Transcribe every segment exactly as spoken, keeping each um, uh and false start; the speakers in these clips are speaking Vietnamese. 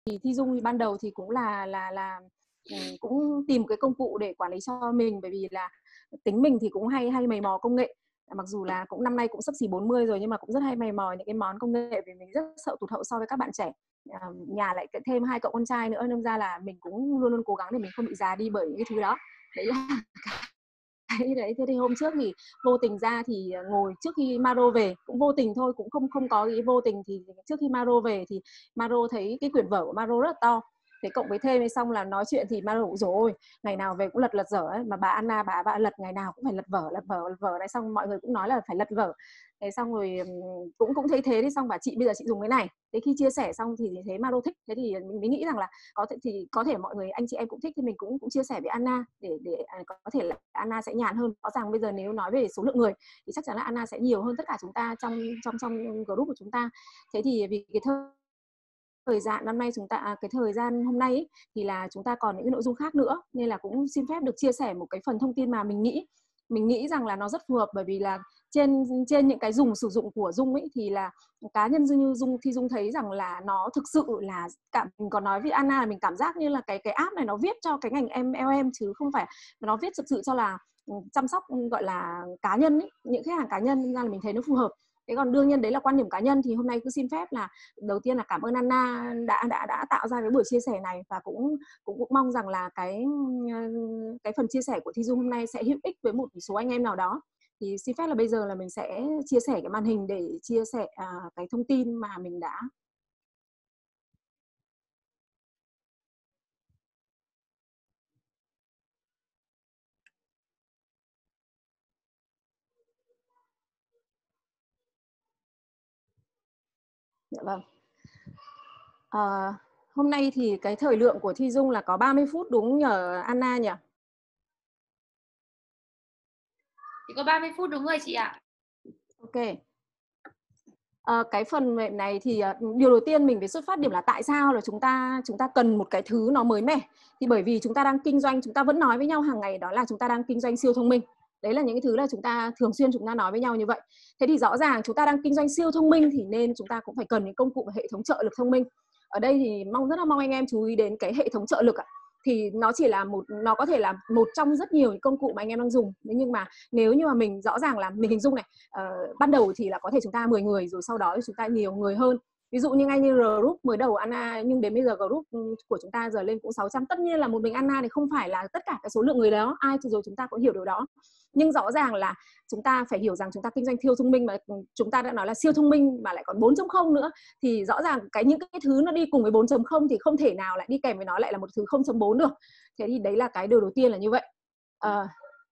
thì Thi Dung thì ban đầu thì cũng là là là ừm, cũng tìm cái công cụ để quản lý cho mình, bởi vì là tính mình thì cũng hay hay mày mò công nghệ. Mặc dù là cũng năm nay cũng xấp xỉ bốn mươi rồi nhưng mà cũng rất hay mày mò những cái món công nghệ vì mình rất sợ tụt hậu so với các bạn trẻ. À, nhà lại thêm hai cậu con trai nữa nên ra là mình cũng luôn luôn cố gắng để mình không bị già đi bởi những cái thứ đó. Đấy là cái đấy. Thế thì hôm trước thì vô tình ra thì ngồi trước khi Maro về, cũng vô tình thôi, cũng không không có ý vô tình, thì trước khi Maro về thì Maro thấy cái quyển vở của Maro rất là to. Thế cộng với thêm xong là nói chuyện thì Maro rồi ôi, ngày nào về cũng lật lật dở ấy, mà bà Anna bà bà lật ngày nào cũng phải lật vở lật vở lật vở này, xong mọi người cũng nói là phải lật vở. Thế xong rồi cũng cũng thấy thế, đi xong bảo chị bây giờ chị dùng cái này. Thế khi chia sẻ xong thì thấy Maro thích, thế thì mình mới nghĩ rằng là có thể thì có thể mọi người anh chị em cũng thích, thì mình cũng cũng chia sẻ với Anna để để có thể là Anna sẽ nhàn hơn. Rõ ràng bây giờ nếu nói về số lượng người thì chắc chắn là Anna sẽ nhiều hơn tất cả chúng ta trong trong trong group của chúng ta. Thế thì vì cái thời gian năm nay chúng ta à, cái thời gian hôm nay ấy, thì là chúng ta còn những cái nội dung khác nữa, nên là cũng xin phép được chia sẻ một cái phần thông tin mà mình nghĩ mình nghĩ rằng là nó rất phù hợp, bởi vì là trên trên những cái dùng sử dụng của Dung ấy thì là cá nhân như Dung thì Dung thấy rằng là nó thực sự là cảm mình còn nói với Anna là mình cảm giác như là cái cái app này nó viết cho cái ngành em lờ em chứ không phải nó viết thực sự cho là chăm sóc gọi là cá nhân ấy, những khách hàng cá nhân, nên là mình thấy nó phù hợp. Thế còn đương nhiên đấy là quan điểm cá nhân, thì hôm nay cứ xin phép là đầu tiên là cảm ơn Anna đã đã đã tạo ra cái buổi chia sẻ này, và cũng cũng, cũng mong rằng là cái cái phần chia sẻ của Thi Dung hôm nay sẽ hữu ích với một số anh em nào đó. Thì xin phép là bây giờ là mình sẽ chia sẻ cái màn hình để chia sẻ à, cái thông tin mà mình đã dạ vâng. À, hôm nay thì cái thời lượng của Thi Dung là có ba mươi phút đúng nhờ Anna nhỉ? Chỉ có ba mươi phút đúng rồi chị ạ. Ok. À, cái phần mềm này thì uh, điều đầu tiên mình phải xuất phát điểm là tại sao là chúng ta chúng ta cần một cái thứ nó mới mẻ. Thì bởi vì chúng ta đang kinh doanh, chúng ta vẫn nói với nhau hàng ngày đó là chúng ta đang kinh doanh siêu thông minh. Đấy là những cái thứ là chúng ta thường xuyên chúng ta nói với nhau như vậy. Thế thì rõ ràng chúng ta đang kinh doanh siêu thông minh thì nên chúng ta cũng phải cần những công cụ và hệ thống trợ lực thông minh. Ở đây thì mong rất là mong anh em chú ý đến cái hệ thống trợ lực ạ. Thì nó chỉ là một nó có thể là một trong rất nhiều những công cụ mà anh em đang dùng. Nhưng mà nếu như mà mình rõ ràng là mình hình dung này, uh, ban đầu thì là có thể chúng ta mười người, rồi sau đó thì chúng ta nhiều người hơn. Ví dụ như ngay như group mới đầu Anna, nhưng đến bây giờ group của chúng ta giờ lên cũng sáu trăm. Tất nhiên là một mình Anna thì không phải là tất cả cái số lượng người đó, ai rồi chúng ta cũng hiểu điều đó. Nhưng rõ ràng là chúng ta phải hiểu rằng chúng ta kinh doanh siêu thông minh, mà chúng ta đã nói là siêu thông minh mà lại còn bốn chấm không nữa, thì rõ ràng cái những cái thứ nó đi cùng với bốn chấm không thì không thể nào lại đi kèm với nó lại là một thứ không chấm bốn được. Thế thì đấy là cái điều đầu tiên là như vậy. À,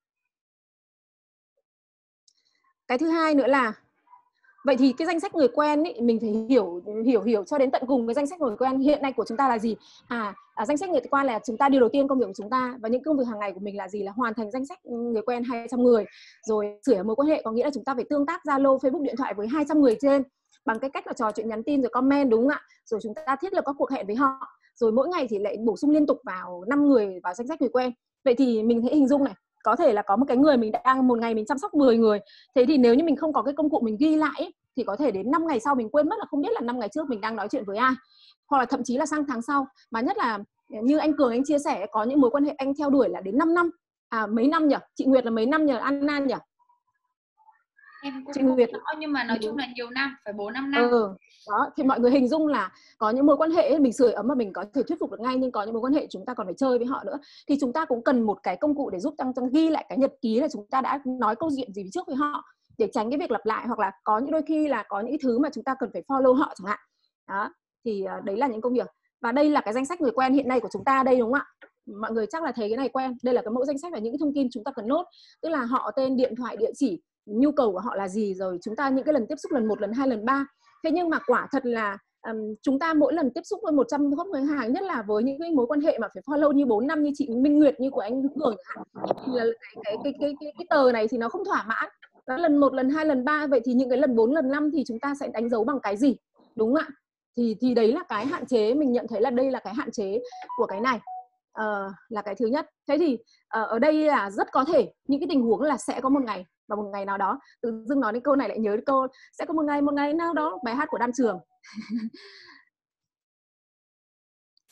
cái thứ hai nữa là vậy thì cái danh sách người quen ý, mình phải hiểu hiểu hiểu cho đến tận cùng cái danh sách người quen hiện nay của chúng ta là gì. À, à danh sách người quen là chúng ta điều đầu tiên công việc của chúng ta, và những công việc hàng ngày của mình là gì, là hoàn thành danh sách người quen hai trăm người, rồi sửa mối quan hệ, có nghĩa là chúng ta phải tương tác Zalo, Facebook, điện thoại với hai trăm người trên bằng cái cách là trò chuyện, nhắn tin, rồi comment, đúng không ạ? Rồi chúng ta thiết lập các cuộc hẹn với họ, rồi mỗi ngày thì lại bổ sung liên tục vào năm người vào danh sách người quen. Vậy thì mình hãy hình dung này, có thể là có một cái người mình đang một ngày mình chăm sóc mười người. Thế thì nếu như mình không có cái công cụ mình ghi lại ấy, thì có thể đến năm ngày sau mình quên mất là không biết là năm ngày trước mình đang nói chuyện với ai, hoặc là thậm chí là sang tháng sau. Mà nhất là như anh Cường anh chia sẻ, có những mối quan hệ anh theo đuổi là đến năm năm. À mấy năm nhỉ? Chị Nguyệt là mấy năm nhỉ? Anna nhỉ? Em cũng Chị không Nguyệt rõ nhưng mà nói chung là nhiều năm, phải bốn năm năm. ừ đó, thì mọi người hình dung là có những mối quan hệ ấy, mình sưởi ấm mà mình có thể thuyết phục được ngay, nhưng có những mối quan hệ chúng ta còn phải chơi với họ nữa, thì chúng ta cũng cần một cái công cụ để giúp tăng tăng ghi lại cái nhật ký là chúng ta đã nói câu chuyện gì trước với họ, để tránh cái việc lặp lại, hoặc là có những đôi khi là có những thứ mà chúng ta cần phải follow họ chẳng hạn. Đó thì uh, đấy là những công việc, và đây là cái danh sách người quen hiện nay của chúng ta đây, đúng không ạ? Mọi người chắc là thấy cái này quen. Đây là cái mẫu danh sách và những cái thông tin chúng ta cần nốt, tức là họ, tên, điện thoại, địa chỉ, nhu cầu của họ là gì, rồi chúng ta những cái lần tiếp xúc lần một, lần hai, lần ba. Thế nhưng mà quả thật là um, chúng ta mỗi lần tiếp xúc với một trăm khách hàng, nhất là với những cái mối quan hệ mà phải follow như bốn năm như chị Minh Nguyệt, như của anh Cường, thì là cái cái cái cái cái, cái tờ này thì nó không thỏa mãn. Đó, lần một, lần hai, lần ba, vậy thì những cái lần bốn, lần năm thì chúng ta sẽ đánh dấu bằng cái gì, đúng không ạ? Thì thì đấy là cái hạn chế, mình nhận thấy là đây là cái hạn chế của cái này. Uh, là cái thứ nhất. Thế thì uh, ở đây là rất có thể những cái tình huống là sẽ có một ngày, và một ngày nào đó, tự dưng nói đến câu này lại nhớ đến câu sẽ có một ngày một ngày nào đó, bài hát của Đan Trường.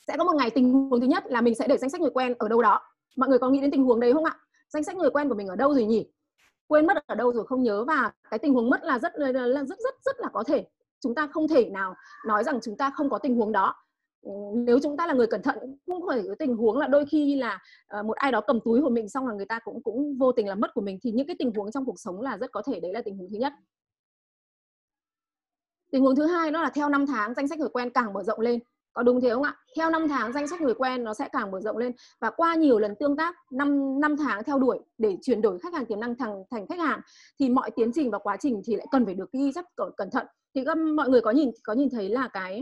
Sẽ có một ngày tình huống thứ nhất là mình sẽ để danh sách người quen ở đâu đó. Mọi người có nghĩ đến tình huống đấy không ạ? Danh sách người quen của mình ở đâu rồi nhỉ? Quên mất ở đâu rồi, không nhớ. Và cái tình huống mất là rất là rất rất rất là có thể. Chúng ta không thể nào nói rằng chúng ta không có tình huống đó. Nếu chúng ta là người cẩn thận, cũng phải có tình huống là đôi khi là một ai đó cầm túi của mình xong là người ta cũng cũng vô tình làm mất của mình, thì những cái tình huống trong cuộc sống là rất có thể đấy là tình huống thứ nhất. Tình huống thứ hai đó là theo năm tháng danh sách người quen càng mở rộng lên. Có đúng thế không ạ? Theo năm tháng danh sách người quen nó sẽ càng mở rộng lên, và qua nhiều lần tương tác năm năm tháng theo đuổi để chuyển đổi khách hàng tiềm năng thành thành khách hàng, thì mọi tiến trình và quá trình thì lại cần phải được ghi chép cẩn thận. Thì các mọi người có nhìn có nhìn thấy là cái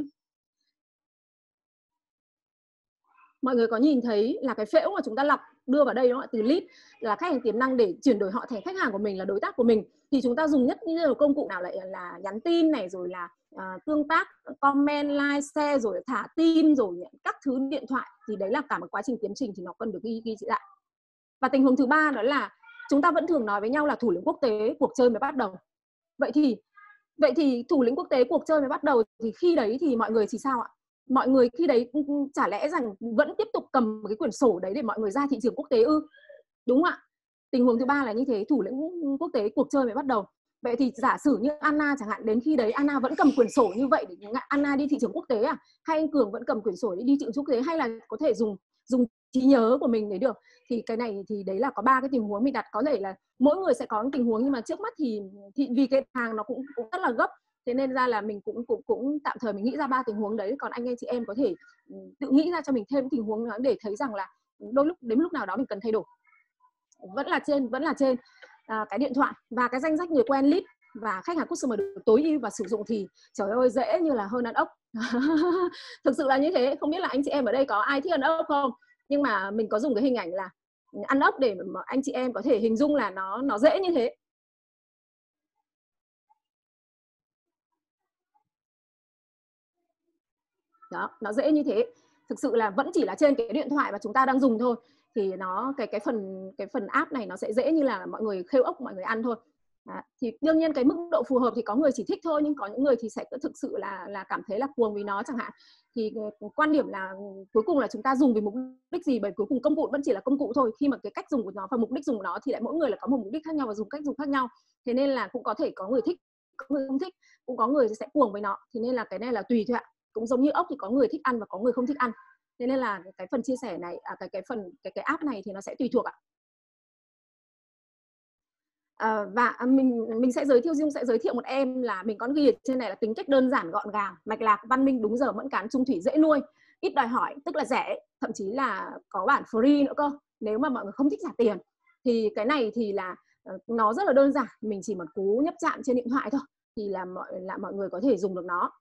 mọi người có nhìn thấy là cái phễu mà chúng ta lọc đưa vào đây, đó là từ lead là khách hàng tiềm năng để chuyển đổi họ thành khách hàng của mình, là đối tác của mình. Thì chúng ta dùng nhất như là công cụ nào lại là nhắn tin này, rồi là uh, tương tác, comment, like, share, rồi thả tin, rồi các thứ điện thoại. Thì đấy là cả một quá trình tiến trình thì nó cần được ghi ghi lại. Và tình huống thứ ba đó là chúng ta vẫn thường nói với nhau là thủ lĩnh quốc tế, cuộc chơi mới bắt đầu. Vậy thì vậy thì thủ lĩnh quốc tế, cuộc chơi mới bắt đầu, thì khi đấy thì mọi người thì sao ạ? Mọi người khi đấy chả lẽ rằng vẫn tiếp tục cầm cái quyển sổ đấy để mọi người ra thị trường quốc tế ư? Đúng không ạ? Tình huống thứ ba là như thế, thủ lĩnh quốc tế, cuộc chơi mới bắt đầu. Vậy thì giả sử như Anna chẳng hạn, đến khi đấy Anna vẫn cầm quyển sổ như vậy để Anna đi thị trường quốc tế à? Hay anh Cường vẫn cầm quyển sổ để đi thị trường quốc tế, hay là có thể dùng dùng trí nhớ của mình để được? Thì cái này thì đấy là có ba cái tình huống mình đặt. Có thể là mỗi người sẽ có những tình huống, nhưng mà trước mắt thì, thì vì cái hàng nó cũng cũng rất là gấp, thế nên ra là mình cũng cũng cũng tạm thời mình nghĩ ra ba tình huống đấy. Còn anh anh chị em có thể tự nghĩ ra cho mình thêm tình huống đó để thấy rằng là đôi lúc đến lúc nào đó mình cần thay đổi. Vẫn là trên vẫn là trên à, cái điện thoại và cái danh sách người quen, lead và khách hàng customer được tối ưu và sử dụng thì trời ơi dễ như là hơn ăn ốc. Thực sự là như thế. Không biết là anh chị em ở đây có ai thích ăn ốc không, nhưng mà mình có dùng cái hình ảnh là ăn ốc để mà anh chị em có thể hình dung là nó nó dễ như thế. Đó, nó dễ như thế. Thực sự là vẫn chỉ là trên cái điện thoại mà chúng ta đang dùng thôi, thì nó cái cái phần cái phần app này nó sẽ dễ như là mọi người khêu ốc mọi người ăn thôi. À, thì đương nhiên cái mức độ phù hợp thì có người chỉ thích thôi, nhưng có những người thì sẽ thực sự là là cảm thấy là cuồng với nó chẳng hạn. Thì quan điểm là cuối cùng là chúng ta dùng vì mục đích gì, bởi cuối cùng công cụ vẫn chỉ là công cụ thôi. Khi mà cái cách dùng của nó và mục đích dùng của nó thì lại mỗi người là có một mục đích khác nhau và dùng cách dùng khác nhau. Thế nên là cũng có thể có người thích, có người không thích, cũng có người sẽ cuồng với nó. Thế nên là cái này là tùy thôi ạ. Cũng giống như ốc thì có người thích ăn và có người không thích ăn. Thế nên là cái phần chia sẻ này, à, cái cái phần cái cái app này thì nó sẽ tùy thuộc ạ. À, và mình mình sẽ giới thiệu Dung sẽ giới thiệu một em là mình có ghi ở trên này là tính cách đơn giản, gọn gàng, mạch lạc, văn minh, đúng giờ, mẫn cán, trung thủy, dễ nuôi, ít đòi hỏi, tức là rẻ, thậm chí là có bản free nữa cơ. Nếu mà mọi người không thích trả tiền thì cái này thì là nó rất là đơn giản, mình chỉ một cú nhấp chạm trên điện thoại thôi thì là mọi là mọi người có thể dùng được nó.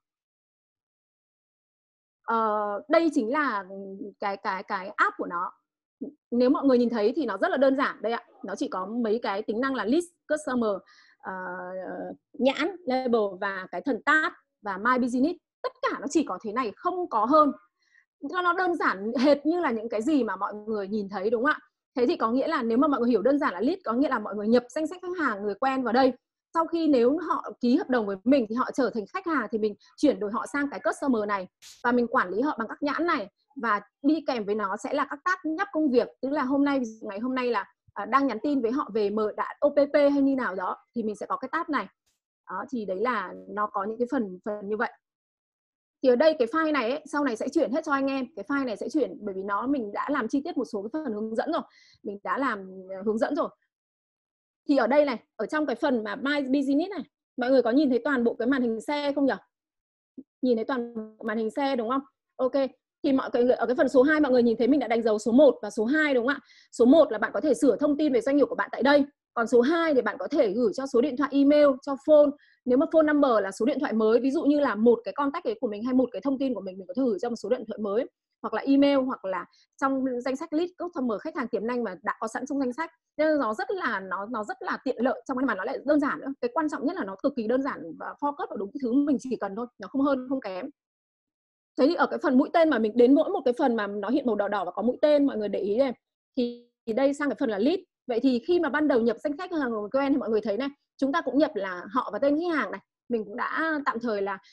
Ờ, đây chính là cái cái cái app của nó. Nếu mọi người nhìn thấy thì nó rất là đơn giản đây ạ. Nó chỉ có mấy cái tính năng là list, customer, uh, nhãn, label và cái thần tab và my business. Tất cả nó chỉ có thế này, không có hơn. Nó đơn giản hệt như là những cái gì mà mọi người nhìn thấy, đúng không ạ? Thế thì có nghĩa là nếu mà mọi người hiểu đơn giản là list, có nghĩa là mọi người nhập danh sách khách hàng, người quen vào đây. Sau khi nếu họ ký hợp đồng với mình thì họ trở thành khách hàng, thì mình chuyển đổi họ sang cái customer này và mình quản lý họ bằng các nhãn này, và đi kèm với nó sẽ là các tab nhắc công việc. Tức là hôm nay, ngày hôm nay là à, đang nhắn tin với họ về mở đã ô pê pê hay như nào đó thì mình sẽ có cái tab này. Đó, thì đấy là nó có những cái phần phần như vậy. Thì ở đây cái file này ấy, sau này sẽ chuyển hết cho anh em. Cái file này sẽ chuyển bởi vì nó mình đã làm chi tiết một số cái phần hướng dẫn rồi. Mình đã làm hướng dẫn rồi. Thì ở đây này, ở trong cái phần mà My Business này, mọi người có nhìn thấy toàn bộ cái màn hình xe không nhỉ? Nhìn thấy toàn màn hình xe đúng không? Ok. Thì mọi người ở cái phần số hai mọi người nhìn thấy mình đã đánh dấu số một và số hai đúng không ạ? Số một là bạn có thể sửa thông tin về doanh nghiệp của bạn tại đây. Còn số hai thì bạn có thể gửi cho số điện thoại, email, cho phone. Nếu mà phone number là số điện thoại mới, ví dụ như là một cái contact ấy của mình hay một cái thông tin của mình mình có thể gửi cho một số điện thoại mới, hoặc là email, hoặc là trong danh sách list customer, khách hàng tiềm năng mà đã có sẵn trong danh sách. Nên nó rất là nó nó rất là tiện lợi, trong cái mà nó lại đơn giản nữa. Cái quan trọng nhất là nó cực kỳ đơn giản và focus vào đúng cái thứ mình chỉ cần thôi, nó không hơn không kém. Thế thì ở cái phần mũi tên mà mình đến mỗi một cái phần mà nó hiện màu đỏ đỏ và có mũi tên, mọi người để ý này, thì, thì đây sang cái phần là lead. Vậy thì khi mà ban đầu nhập danh sách hàng người quen thì mọi người thấy này, chúng ta cũng nhập là họ và tên khách hàng này. Mình cũng đã tạm thời là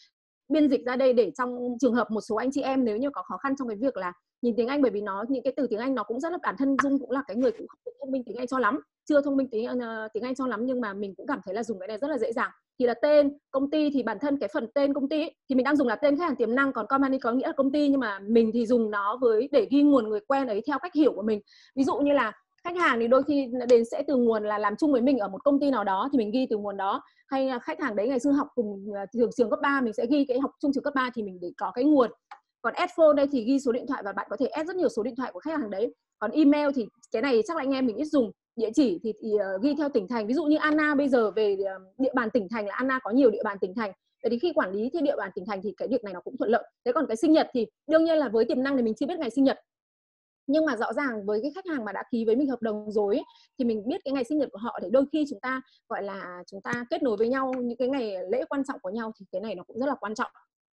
biên dịch ra đây để trong trường hợp một số anh chị em nếu như có khó khăn trong cái việc là nhìn tiếng Anh, bởi vì nó những cái từ tiếng Anh nó cũng rất là, bản thân Dung cũng là cái người cũng không thông minh tiếng Anh cho lắm, chưa thông minh tiếng uh, tiếng Anh cho lắm, nhưng mà mình cũng cảm thấy là dùng cái này rất là dễ dàng. Thì là tên công ty, thì bản thân cái phần tên công ty ấy, thì mình đang dùng là tên khách hàng tiềm năng, còn company có nghĩa là công ty, nhưng mà mình thì dùng nó với để ghi nguồn người quen ấy theo cách hiểu của mình. Ví dụ như là khách hàng thì đôi khi đến sẽ từ nguồn là làm chung với mình ở một công ty nào đó thì mình ghi từ nguồn đó, hay là khách hàng đấy ngày xưa học cùng trường trường cấp ba mình sẽ ghi cái học chung trường cấp ba thì mình để có cái nguồn. Còn add phone đây thì ghi số điện thoại và bạn có thể add rất nhiều số điện thoại của khách hàng đấy. Còn email thì cái này chắc là anh em mình ít dùng. Địa chỉ thì, thì uh, ghi theo tỉnh thành, ví dụ như Anna bây giờ về uh, địa bàn tỉnh thành là Anna có nhiều địa bàn tỉnh thành, vậy thì khi quản lý theo địa bàn tỉnh thành thì cái việc này nó cũng thuận lợi. Thế còn cái sinh nhật thì đương nhiên là với tiềm năng thì mình chưa biết ngày sinh nhật, nhưng mà rõ ràng với cái khách hàng mà đã ký với mình hợp đồng rồi ấy, thì mình biết cái ngày sinh nhật của họ, để đôi khi chúng ta gọi là chúng ta kết nối với nhau những cái ngày lễ quan trọng của nhau, thì cái này nó cũng rất là quan trọng.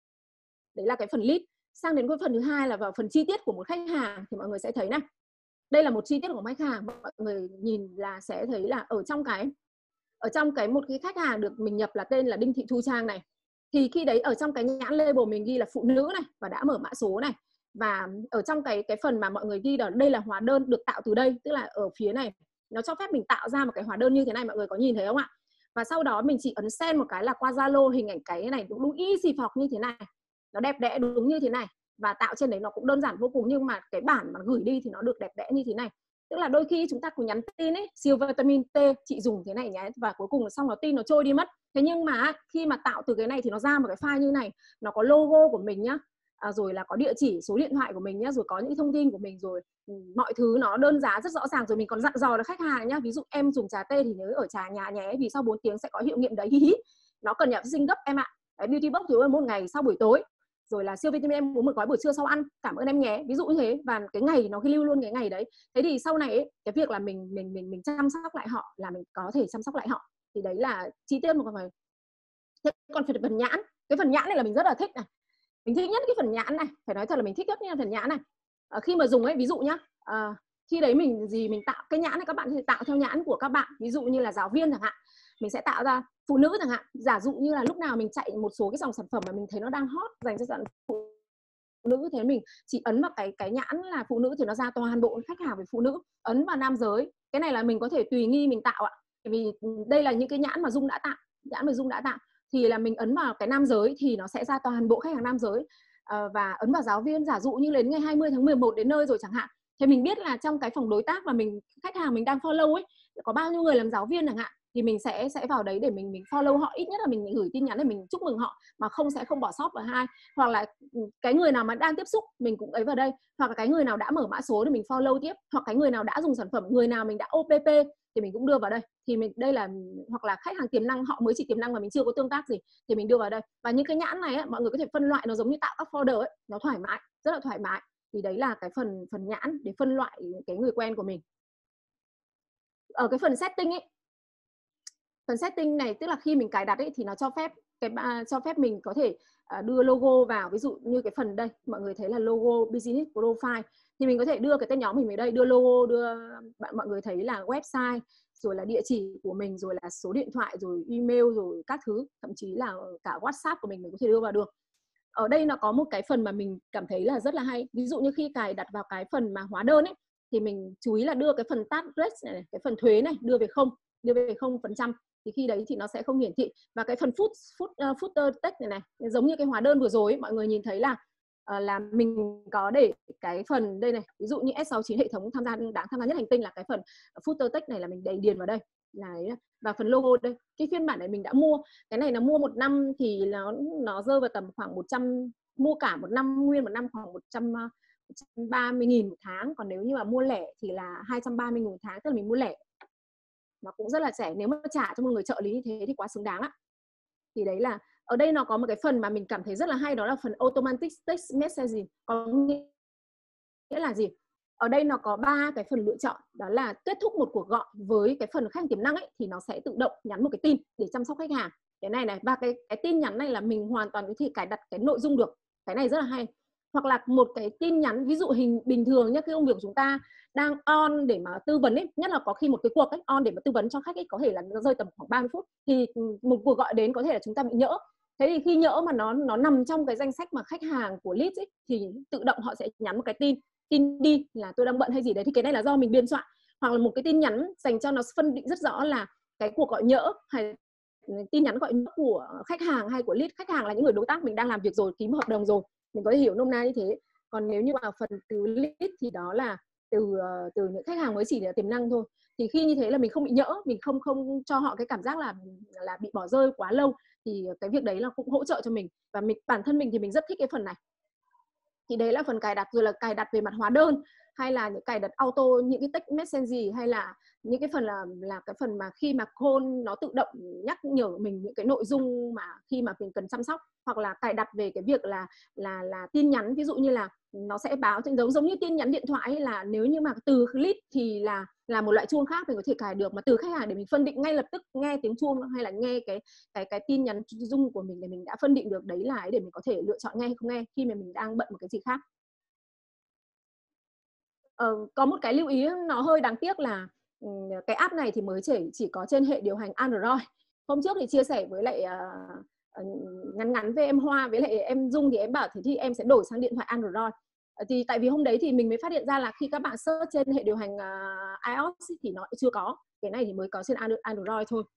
Đấy là cái phần lead. Sang đến cái phần thứ hai là vào phần chi tiết của một khách hàng, thì mọi người sẽ thấy này, đây là một chi tiết của khách hàng, mọi người nhìn là sẽ thấy là ở trong cái ở trong cái một cái khách hàng được mình nhập là tên là Đinh Thị Thu Trang này, thì khi đấy ở trong cái nhãn label mình ghi là phụ nữ này và đã mở mã số này, và ở trong cái cái phần mà mọi người ghi đó, đây là hóa đơn được tạo từ đây, tức là ở phía này nó cho phép mình tạo ra một cái hóa đơn như thế này, mọi người có nhìn thấy không ạ? Và sau đó mình chỉ ấn send một cái là qua Zalo, hình ảnh cái này đúng đúng y xì phọc như thế này, nó đẹp đẽ đúng như thế này, và tạo trên đấy nó cũng đơn giản vô cùng, nhưng mà cái bản mà gửi đi thì nó được đẹp đẽ như thế này. Tức là đôi khi chúng ta cứ nhắn tin ấy, siêu vitamin T chị dùng thế này nhé, và cuối cùng là xong nó tin nó trôi đi mất. Thế nhưng mà khi mà tạo từ cái này thì nó ra một cái file như này, nó có logo của mình nhá, à, rồi là có địa chỉ, số điện thoại của mình nhá, rồi có những thông tin của mình, rồi mọi thứ nó đơn giá rất rõ ràng, rồi mình còn dặn dò được khách hàng nhá, ví dụ em dùng trà tê thì nhớ ở trà nhà nhé, vì sau bốn tiếng sẽ có hiệu nghiệm đấy, nó cần nhập sinh gấp em ạ. Đấy, beauty box thì một ngày sau buổi tối, rồi là siêu vitamin em uống một gói buổi trưa sau ăn, cảm ơn em nhé, ví dụ như thế, và cái ngày nó lưu luôn cái ngày đấy. Thế thì sau này ấy, cái việc là mình mình mình mình chăm sóc lại họ là mình có thể chăm sóc lại họ, thì đấy là chi tiết một cái. Thế còn phần nhãn, cái phần nhãn này là mình rất là thích này, mình thích nhất cái phần nhãn này, phải nói thật là mình thích nhất cái phần nhãn này. À, khi mà dùng ấy, ví dụ nhá, à, khi đấy mình gì mình tạo cái nhãn này, các bạn sẽ tạo theo nhãn của các bạn, ví dụ như là giáo viên chẳng hạn, mình sẽ tạo ra phụ nữ chẳng hạn, giả dụ như là lúc nào mình chạy một số cái dòng sản phẩm mà mình thấy nó đang hot dành cho dàn phụ nữ, thế mình chỉ ấn vào cái cái nhãn là phụ nữ thì nó ra toàn bộ khách hàng về phụ nữ. Ấn vào nam giới, cái này là mình có thể tùy nghi mình tạo ạ, vì đây là những cái nhãn mà Dung đã tạo, nhãn mà Dung đã tạo thì là mình ấn vào cái nam giới thì nó sẽ ra toàn bộ khách hàng nam giới. À, và ấn vào giáo viên, giả dụ như đến ngày hai mươi tháng mười một đến nơi rồi chẳng hạn, thì mình biết là trong cái phòng đối tác mà mình khách hàng mình đang follow ấy có bao nhiêu người làm giáo viên chẳng hạn, thì mình sẽ sẽ vào đấy để mình mình follow họ, ít nhất là mình, mình gửi tin nhắn để mình chúc mừng họ, mà không sẽ không bỏ sót vào hai. Hoặc là cái người nào mà đang tiếp xúc mình cũng ấy vào đây, hoặc là cái người nào đã mở mã số thì mình follow tiếp, hoặc cái người nào đã dùng sản phẩm, người nào mình đã ô pê pê thì mình cũng đưa vào đây. Thì mình đây là, hoặc là khách hàng tiềm năng, họ mới chỉ tiềm năng mà mình chưa có tương tác gì thì mình đưa vào đây. Và những cái nhãn này ấy, mọi người có thể phân loại, nó giống như tạo các folder ấy, nó thoải mái, rất là thoải mái. Thì đấy là cái phần phần nhãn để phân loại cái người quen của mình. Ở cái phần setting ấy, phần setting này tức là khi mình cài đặt ấy thì nó cho phép cái cho phép mình có thể đưa logo vào, ví dụ như cái phần đây mọi người thấy là logo business profile, thì mình có thể đưa cái tên nhóm mình về đây, đưa logo, đưa bạn mọi người thấy là website, rồi là địa chỉ của mình, rồi là số điện thoại, rồi email, rồi các thứ, thậm chí là cả WhatsApp của mình mình có thể đưa vào được. Ở đây nó có một cái phần mà mình cảm thấy là rất là hay, ví dụ như khi cài đặt vào cái phần mà hóa đơn ấy thì mình chú ý là đưa cái phần tax rate này, cái phần thuế này đưa về không, đưa về không phần trăm, thì khi đấy thì nó sẽ không hiển thị. Và cái phần foot, foot, uh, footer text này này, giống như cái hóa đơn vừa rồi ấy, mọi người nhìn thấy là uh, là mình có để cái phần đây này, ví dụ như S sáu chín hệ thống tham gia đáng tham gia nhất hành tinh là cái phần footer text này là mình đầy điền vào đây là ấy. Và phần logo đây, cái phiên bản này mình đã mua, cái này là mua một năm thì nó nó rơi vào tầm khoảng một trăm, mua cả một năm nguyên một năm khoảng một trăm ba mươi nghìn một tháng, còn nếu như mà mua lẻ thì là hai trăm ba mươi nghìn một tháng, tức là mình mua lẻ nó cũng rất là rẻ, nếu mà trả cho một người trợ lý như thế thì quá xứng đáng ạ. Thì đấy là ở đây nó có một cái phần mà mình cảm thấy rất là hay, đó là phần automatic text messaging. Có nghĩa là gì? Ở đây nó có ba cái phần lựa chọn, đó là kết thúc một cuộc gọi với cái phần khách hàng tiềm năng ấy thì nó sẽ tự động nhắn một cái tin để chăm sóc khách hàng. Cái này này, và cái cái tin nhắn này là mình hoàn toàn có thể cài đặt cái nội dung được. Cái này rất là hay. Hoặc là một cái tin nhắn, ví dụ hình bình thường nhá, cái công việc của chúng ta đang on để mà tư vấn ấy, nhất là có khi một cái cuộc ấy on để mà tư vấn cho khách ấy có thể là nó rơi tầm khoảng ba mươi phút, thì một cuộc gọi đến có thể là chúng ta bị nhỡ, Thế thì khi nhỡ mà nó nó nằm trong cái danh sách mà khách hàng của lead ấy, thì tự động họ sẽ nhắn một cái tin tin đi là tôi đang bận hay gì đấy, thì cái này là do mình biên soạn, hoặc là một cái tin nhắn dành cho nó phân định rất rõ là cái cuộc gọi nhỡ hay tin nhắn gọi nhỡ của khách hàng hay của lead. Khách hàng là những người đối tác mình đang làm việc rồi, ký một hợp đồng rồi, mình có thể hiểu nôm na như thế. Còn nếu như mà phần từ lead thì đó là từ từ những khách hàng mới chỉ là tiềm năng thôi. Thì khi như thế là mình không bị nhỡ, mình không không cho họ cái cảm giác là là bị bỏ rơi quá lâu, thì cái việc đấy là cũng hỗ trợ cho mình. Và mình bản thân mình thì mình rất thích cái phần này. Thì đấy là phần cài đặt, rồi là cài đặt về mặt hóa đơn, hay là những cài đặt auto những cái text message, hay là những cái phần là là cái phần mà khi mà call nó tự động nhắc nhở mình những cái nội dung mà khi mà mình cần chăm sóc, hoặc là cài đặt về cái việc là là là tin nhắn, ví dụ như là nó sẽ báo giống giống như tin nhắn điện thoại ấy, là nếu như mà từ lead thì là là một loại chuông khác mình có thể cài được, mà từ khách hàng để mình phân định ngay lập tức nghe tiếng chuông hay là nghe cái cái cái tin nhắn dung của mình để mình đã phân định được đấy là để mình có thể lựa chọn nghe hay không nghe khi mà mình đang bận một cái gì khác. Ờ, có một cái lưu ý nó hơi đáng tiếc là cái app này thì mới chỉ chỉ có trên hệ điều hành Android. Hôm trước thì chia sẻ với lại uh, ngắn ngắn với em Hoa với lại em Dung thì em bảo thì, thì em sẽ đổi sang điện thoại Android. Thì tại vì hôm đấy thì mình mới phát hiện ra là khi các bạn search trên hệ điều hành uh, iOS thì nó chưa có, cái này thì mới có trên Android thôi.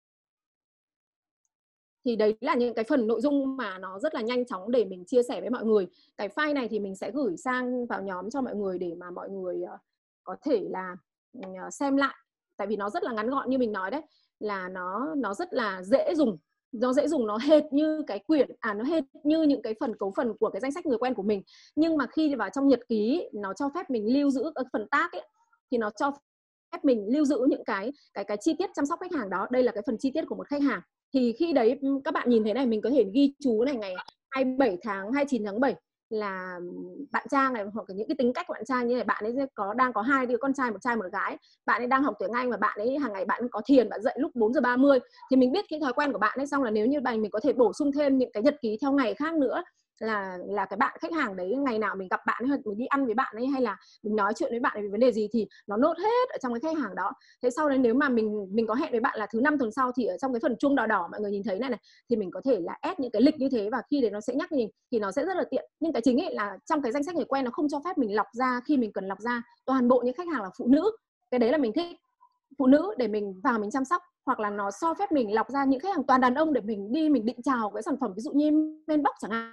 Thì đấy là những cái phần nội dung mà nó rất là nhanh chóng để mình chia sẻ với mọi người. Cái file này thì mình sẽ gửi sang vào nhóm cho mọi người để mà mọi người có thể là xem lại. Tại vì nó rất là ngắn gọn như mình nói đấy, là nó nó rất là dễ dùng. Nó dễ dùng, nó hệt như cái quyển, à nó hệt như những cái phần cấu phần của cái danh sách người quen của mình. Nhưng mà khi vào trong nhật ký, nó cho phép mình lưu giữ ở phần tag ấy, thì nó cho phép mình lưu giữ những cái cái cái chi tiết chăm sóc khách hàng đó. Đây là cái phần chi tiết của một khách hàng. Thì khi đấy các bạn nhìn thấy này, mình có thể ghi chú này ngày hai mươi bảy tháng hai mươi chín tháng bảy là bạn Trang này, hoặc những cái tính cách của bạn Trang như này, bạn ấy có đang có hai đứa con trai, một trai một gái, bạn ấy đang học tiếng Anh và bạn ấy hàng ngày bạn ấy có thiền, bạn dậy lúc bốn giờ ba mươi, thì mình biết cái thói quen của bạn ấy, xong là nếu như bạn mình có thể bổ sung thêm những cái nhật ký theo ngày khác nữa, là là cái bạn khách hàng đấy ngày nào mình gặp bạn ấy, mình đi ăn với bạn ấy, hay là mình nói chuyện với bạn ấy về vấn đề gì thì nó nốt hết ở trong cái khách hàng đó. Thế sau đấy nếu mà mình mình có hẹn với bạn là thứ năm tuần sau thì ở trong cái phần chuông đỏ đỏ mọi người nhìn thấy này này, thì mình có thể là add những cái lịch như thế, và khi đấy nó sẽ nhắc mình thì nó sẽ rất là tiện. Nhưng cái chính ấy là trong cái danh sách người quen nó không cho phép mình lọc ra, khi mình cần lọc ra toàn bộ những khách hàng là phụ nữ. Cái đấy là mình thích phụ nữ để mình vào mình chăm sóc, hoặc là nó cho phép mình lọc ra những khách hàng toàn đàn ông để mình đi mình định chào cái sản phẩm, ví dụ như Menbox chẳng hạn.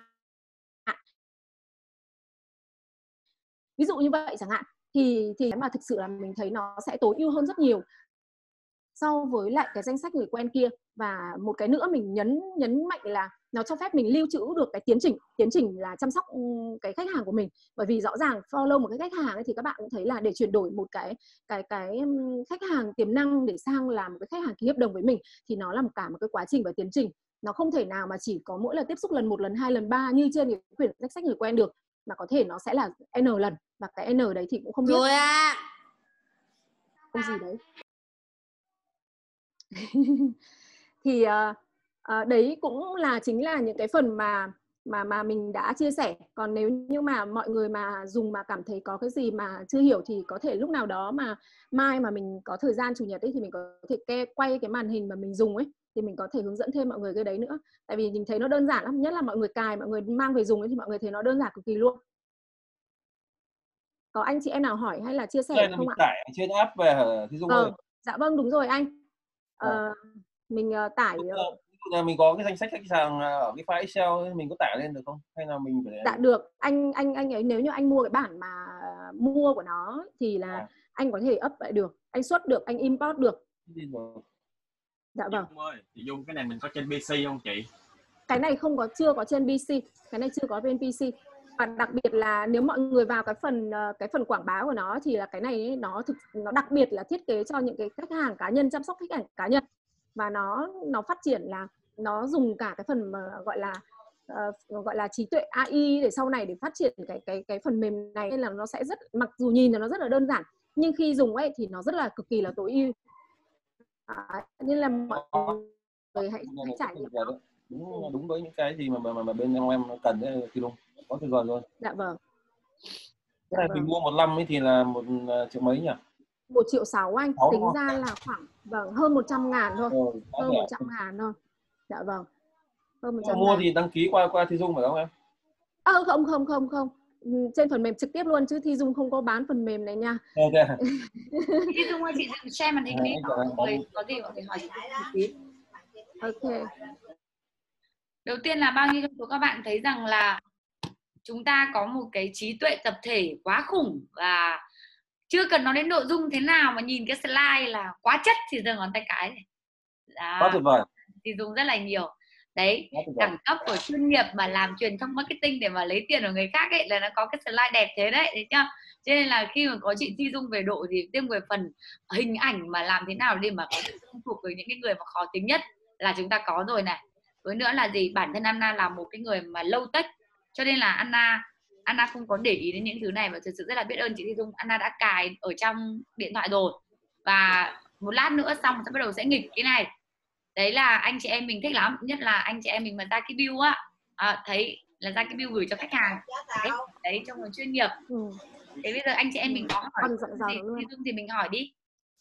Ví dụ như vậy chẳng hạn, thì thì mà thực sự là mình thấy nó sẽ tối ưu hơn rất nhiều so với lại cái danh sách người quen kia. Và một cái nữa mình nhấn nhấn mạnh là nó cho phép mình lưu trữ được cái tiến trình tiến trình là chăm sóc cái khách hàng của mình. Bởi vì rõ ràng follow một cái khách hàng ấy, thì các bạn cũng thấy là để chuyển đổi một cái cái cái khách hàng tiềm năng để sang làm một cái khách hàng ký hợp đồng với mình thì nó là một cả một cái quá trình và tiến trình. Nó không thể nào mà chỉ có mỗi lần tiếp xúc lần một, lần hai, lần ba như trên cái quyển danh sách người quen được, mà có thể nó sẽ là n lần, và cái n đấy thì cũng không biết rồi à. Cái gì đấy. Thì uh, uh, đấy cũng là chính là những cái phần mà mà mà mình đã chia sẻ. Còn nếu như mà mọi người mà dùng mà cảm thấy có cái gì mà chưa hiểu thì có thể lúc nào đó mà mai mà mình có thời gian chủ nhật ấy thì mình có thể ke, quay cái màn hình mà mình dùng ấy, thì mình có thể hướng dẫn thêm mọi người cái đấy nữa. Tại vì mình thấy nó đơn giản lắm, nhất là mọi người cài, mọi người mang về dùng ấy thì mọi người thấy nó đơn giản cực kỳ luôn. Có anh chị em nào hỏi hay là chia sẻ đây là không mình ạ? tải trên app về hả Thí Dung ơi? Ờ, dạ vâng, đúng rồi anh. Ờ, à. Mình uh, tải là mình có cái danh sách khách hàng ở cái file Excel, mình có tải lên được không? Hay là mình phải... Dạ được, anh anh anh ấy nếu như anh mua cái bản mà mua của nó thì là à. anh có thể up lại được, anh xuất được, anh import được. Dạ vâng. Dung ơi, chị Dung, cái này mình có trên pê xê không chị? Cái này không có, chưa có trên pê xê, cái này chưa có trên pê xê. Và đặc biệt là nếu mọi người vào cái phần cái phần quảng bá của nó thì là cái này nó thực nó đặc biệt là thiết kế cho những cái khách hàng cá nhân, chăm sóc khách hàng cá nhân, và nó nó phát triển là nó dùng cả cái phần mà gọi là uh, gọi là trí tuệ a i để sau này để phát triển cái cái cái phần mềm này, nên là nó sẽ rất, mặc dù nhìn là nó rất là đơn giản nhưng khi dùng ấy thì nó rất là cực kỳ là tối ưu. À, nên là mọi người hãy, hãy trải nghiệm nó. Đúng, đúng với những cái gì mà mà, mà bên em cần đấy thì đúng, có tuyệt vời luôn. Dạ vâng. Cái này dạ mình vâng. mua một năm ấy thì là một triệu mấy nhỉ? Một triệu sáu anh, sáu tính ra là khoảng vâng hơn một trăm ngàn thôi, ừ, hơn một trăm ngàn thôi. Dạ vâng. hơn một Nếu trăm mà mua ngàn. thì đăng ký qua qua Thi Dung phải không em? À, không không không không Ừ, trên phần mềm trực tiếp luôn chứ Thi Dung không có bán phần mềm này nha. Ok. Thi Dung ơi, chị dừng share màn hình đi, Anh chào mọi em. người có gì mọi người hỏi chị một tí. Ok. Đầu tiên là bao nhiêu trong số các bạn thấy rằng là chúng ta có một cái trí tuệ tập thể quá khủng và chưa cần nói đến nội dung thế nào mà nhìn cái slide là quá chất thì giơ ngón tay cái này. Quá tuyệt vời. Thì dùng rất là nhiều. Đấy, Quá tuyệt vời. đẳng cấp của chuyên nghiệp mà làm truyền thông marketing để mà lấy tiền của người khác ấy là nó có cái slide đẹp thế đấy, thấy chưa? Cho nên là khi mà có chị Thi Dung về độ thì riêng về phần hình ảnh mà làm thế nào để mà có thể thông thuộc với những cái người mà khó tính nhất là chúng ta có rồi này. Với nữa là gì, bản thân Anna là một cái người mà low tech, cho nên là Anna Anna không có để ý đến những thứ này và thực sự rất là biết ơn chị Thi Dung. Anna đã cài ở trong điện thoại rồi và một lát nữa xong sẽ bắt đầu sẽ nghịch cái này. Đấy là anh chị em mình thích lắm, nhất là anh chị em mình mà ra cái bill á, à, thấy là ra cái bill gửi cho khách hàng đấy, đấy trong một chuyên nghiệp. Ừ. Thế bây giờ anh chị em mình có hỏi Còn dặn dò gì luôn. Thi Dung thì mình hỏi đi.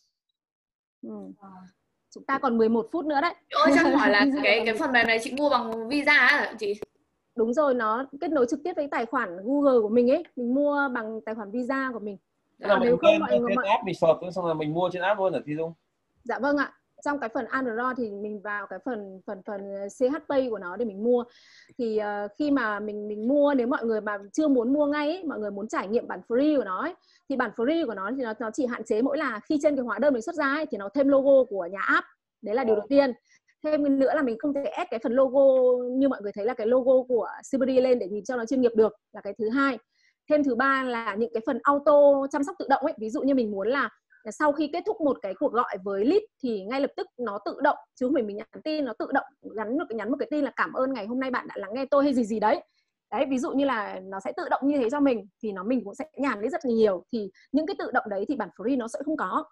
Ừ. Chúng ta còn mười một phút nữa đấy. Ôi cho em hỏi là cái cái phần mềm này chị mua bằng Visa á chị? Đúng rồi, nó kết nối trực tiếp với tài khoản Google của mình ấy, mình mua bằng tài khoản Visa của mình. Tức là Còn mình nếu không lên, mọi người lên mọi... app mình search xong rồi mình mua trên app luôn hả Thi Dung? Dạ vâng ạ. Trong cái phần Android thì mình vào cái phần phần phần xê hát Pay của nó để mình mua. Thì uh, khi mà mình mình mua, nếu mọi người mà chưa muốn mua ngay ấy, mọi người muốn trải nghiệm bản free của nó ấy, thì bản free của nó thì nó, nó chỉ hạn chế mỗi là khi trên cái hóa đơn mình xuất ra ấy, thì nó thêm logo của nhà app. Đấy là điều đầu tiên. Thêm nữa là mình không thể add cái phần logo như mọi người thấy là cái logo của Sibri lên để nhìn cho nó chuyên nghiệp được, là cái thứ hai. Thêm thứ ba là những cái phần auto chăm sóc tự động ấy, ví dụ như mình muốn là sau khi kết thúc một cái cuộc gọi với lead thì ngay lập tức nó tự động, chứ không phải mình nhắn tin, nó tự động gắn một cái nhắn một cái tin là cảm ơn ngày hôm nay bạn đã lắng nghe tôi hay gì gì đấy. Đấy, ví dụ như là nó sẽ tự động như thế cho mình thì nó mình cũng sẽ nhàn đi rất nhiều. Thì những cái tự động đấy thì bản free nó sẽ không có.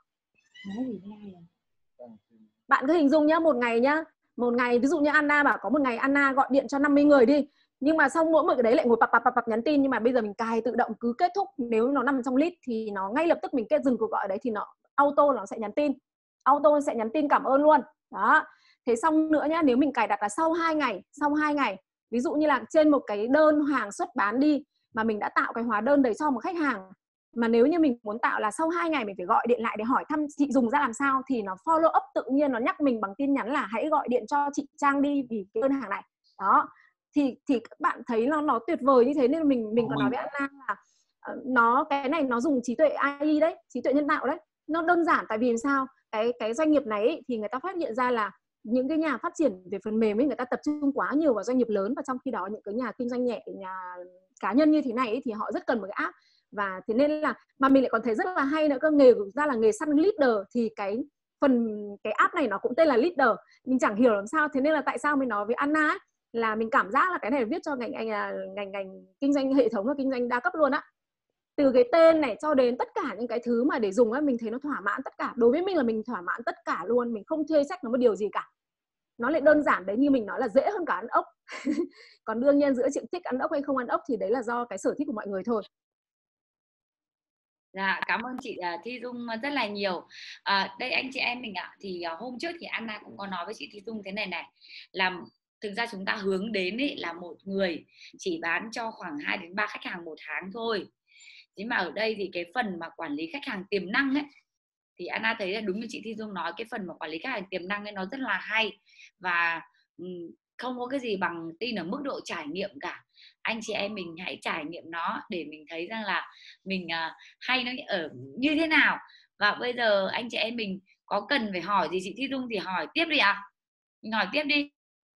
Bạn cứ hình dung nhá, một ngày nhá, một ngày ví dụ như Anna bảo có một ngày Anna gọi điện cho năm mươi người đi, nhưng mà xong mỗi một cái đấy lại ngồi pặp pặp pặp nhắn tin, nhưng mà bây giờ mình cài tự động cứ kết thúc, nếu nó nằm trong list thì nó ngay lập tức mình kết dừng cuộc gọi đấy thì nó auto nó sẽ nhắn tin, auto sẽ nhắn tin cảm ơn luôn. Đó. Thế xong nữa nhá, nếu mình cài đặt là sau hai ngày, sau hai ngày, ví dụ như là trên một cái đơn hàng xuất bán đi mà mình đã tạo cái hóa đơn đấy cho một khách hàng, mà nếu như mình muốn tạo là sau hai ngày mình phải gọi điện lại để hỏi thăm chị dùng ra làm sao, thì nó follow up tự nhiên, nó nhắc mình bằng tin nhắn là hãy gọi điện cho chị Trang đi vì cái đơn hàng này. Đó. Thì thì các bạn thấy nó nó tuyệt vời như thế, nên mình mình còn nói với Anna là uh, nó cái này nó dùng trí tuệ a i đấy, trí tuệ nhân tạo đấy. Nó đơn giản tại vì sao? Cái cái doanh nghiệp này ấy, thì người ta phát hiện ra là những cái nhà phát triển về phần mềm ấy, người ta tập trung quá nhiều vào doanh nghiệp lớn, và trong khi đó những cái nhà kinh doanh nhẹ, nhà cá nhân như thế này ấy, thì họ rất cần một cái app. Và thế nên là mà mình lại còn thấy rất là hay nữa cơ, nghề ra là nghề săn leader, thì cái phần cái app này nó cũng tên là leader. Mình chẳng hiểu làm sao, thế nên là tại sao mình nói với Anna ấy, là mình cảm giác là cái này viết cho ngành ngành ngành ngành kinh doanh hệ thống và kinh doanh đa cấp luôn á. Từ cái tên này cho đến tất cả những cái thứ mà để dùng á, mình thấy nó thỏa mãn tất cả. Đối với mình là mình thỏa mãn tất cả luôn, mình không thuê sách nó một điều gì cả. Nó lại đơn giản đấy, như mình nói là dễ hơn cả ăn ốc. Còn đương nhiên giữa chuyện thích ăn ốc hay không ăn ốc thì đấy là do cái sở thích của mọi người thôi. Dạ, cảm ơn chị uh, Thi Dung rất là nhiều. À, đây anh chị em mình ạ, thì uh, hôm trước thì Anna cũng có nói với chị Thi Dung thế này này, là thực ra chúng ta hướng đến ý, là một người chỉ bán cho khoảng hai đến ba khách hàng một tháng thôi. Thế mà ở đây thì cái phần mà quản lý khách hàng tiềm năng ấy, thì Anna thấy là đúng như chị Thi Dung nói, cái phần mà quản lý khách hàng tiềm năng ấy nó rất là hay, và um, không có cái gì bằng tin ở mức độ trải nghiệm cả. Anh chị em mình hãy trải nghiệm nó để mình thấy rằng là mình uh, hay nó ở như thế nào. Và bây giờ anh chị em mình có cần phải hỏi gì chị Thi Dung thì hỏi tiếp đi ạ. À? Mình hỏi tiếp đi.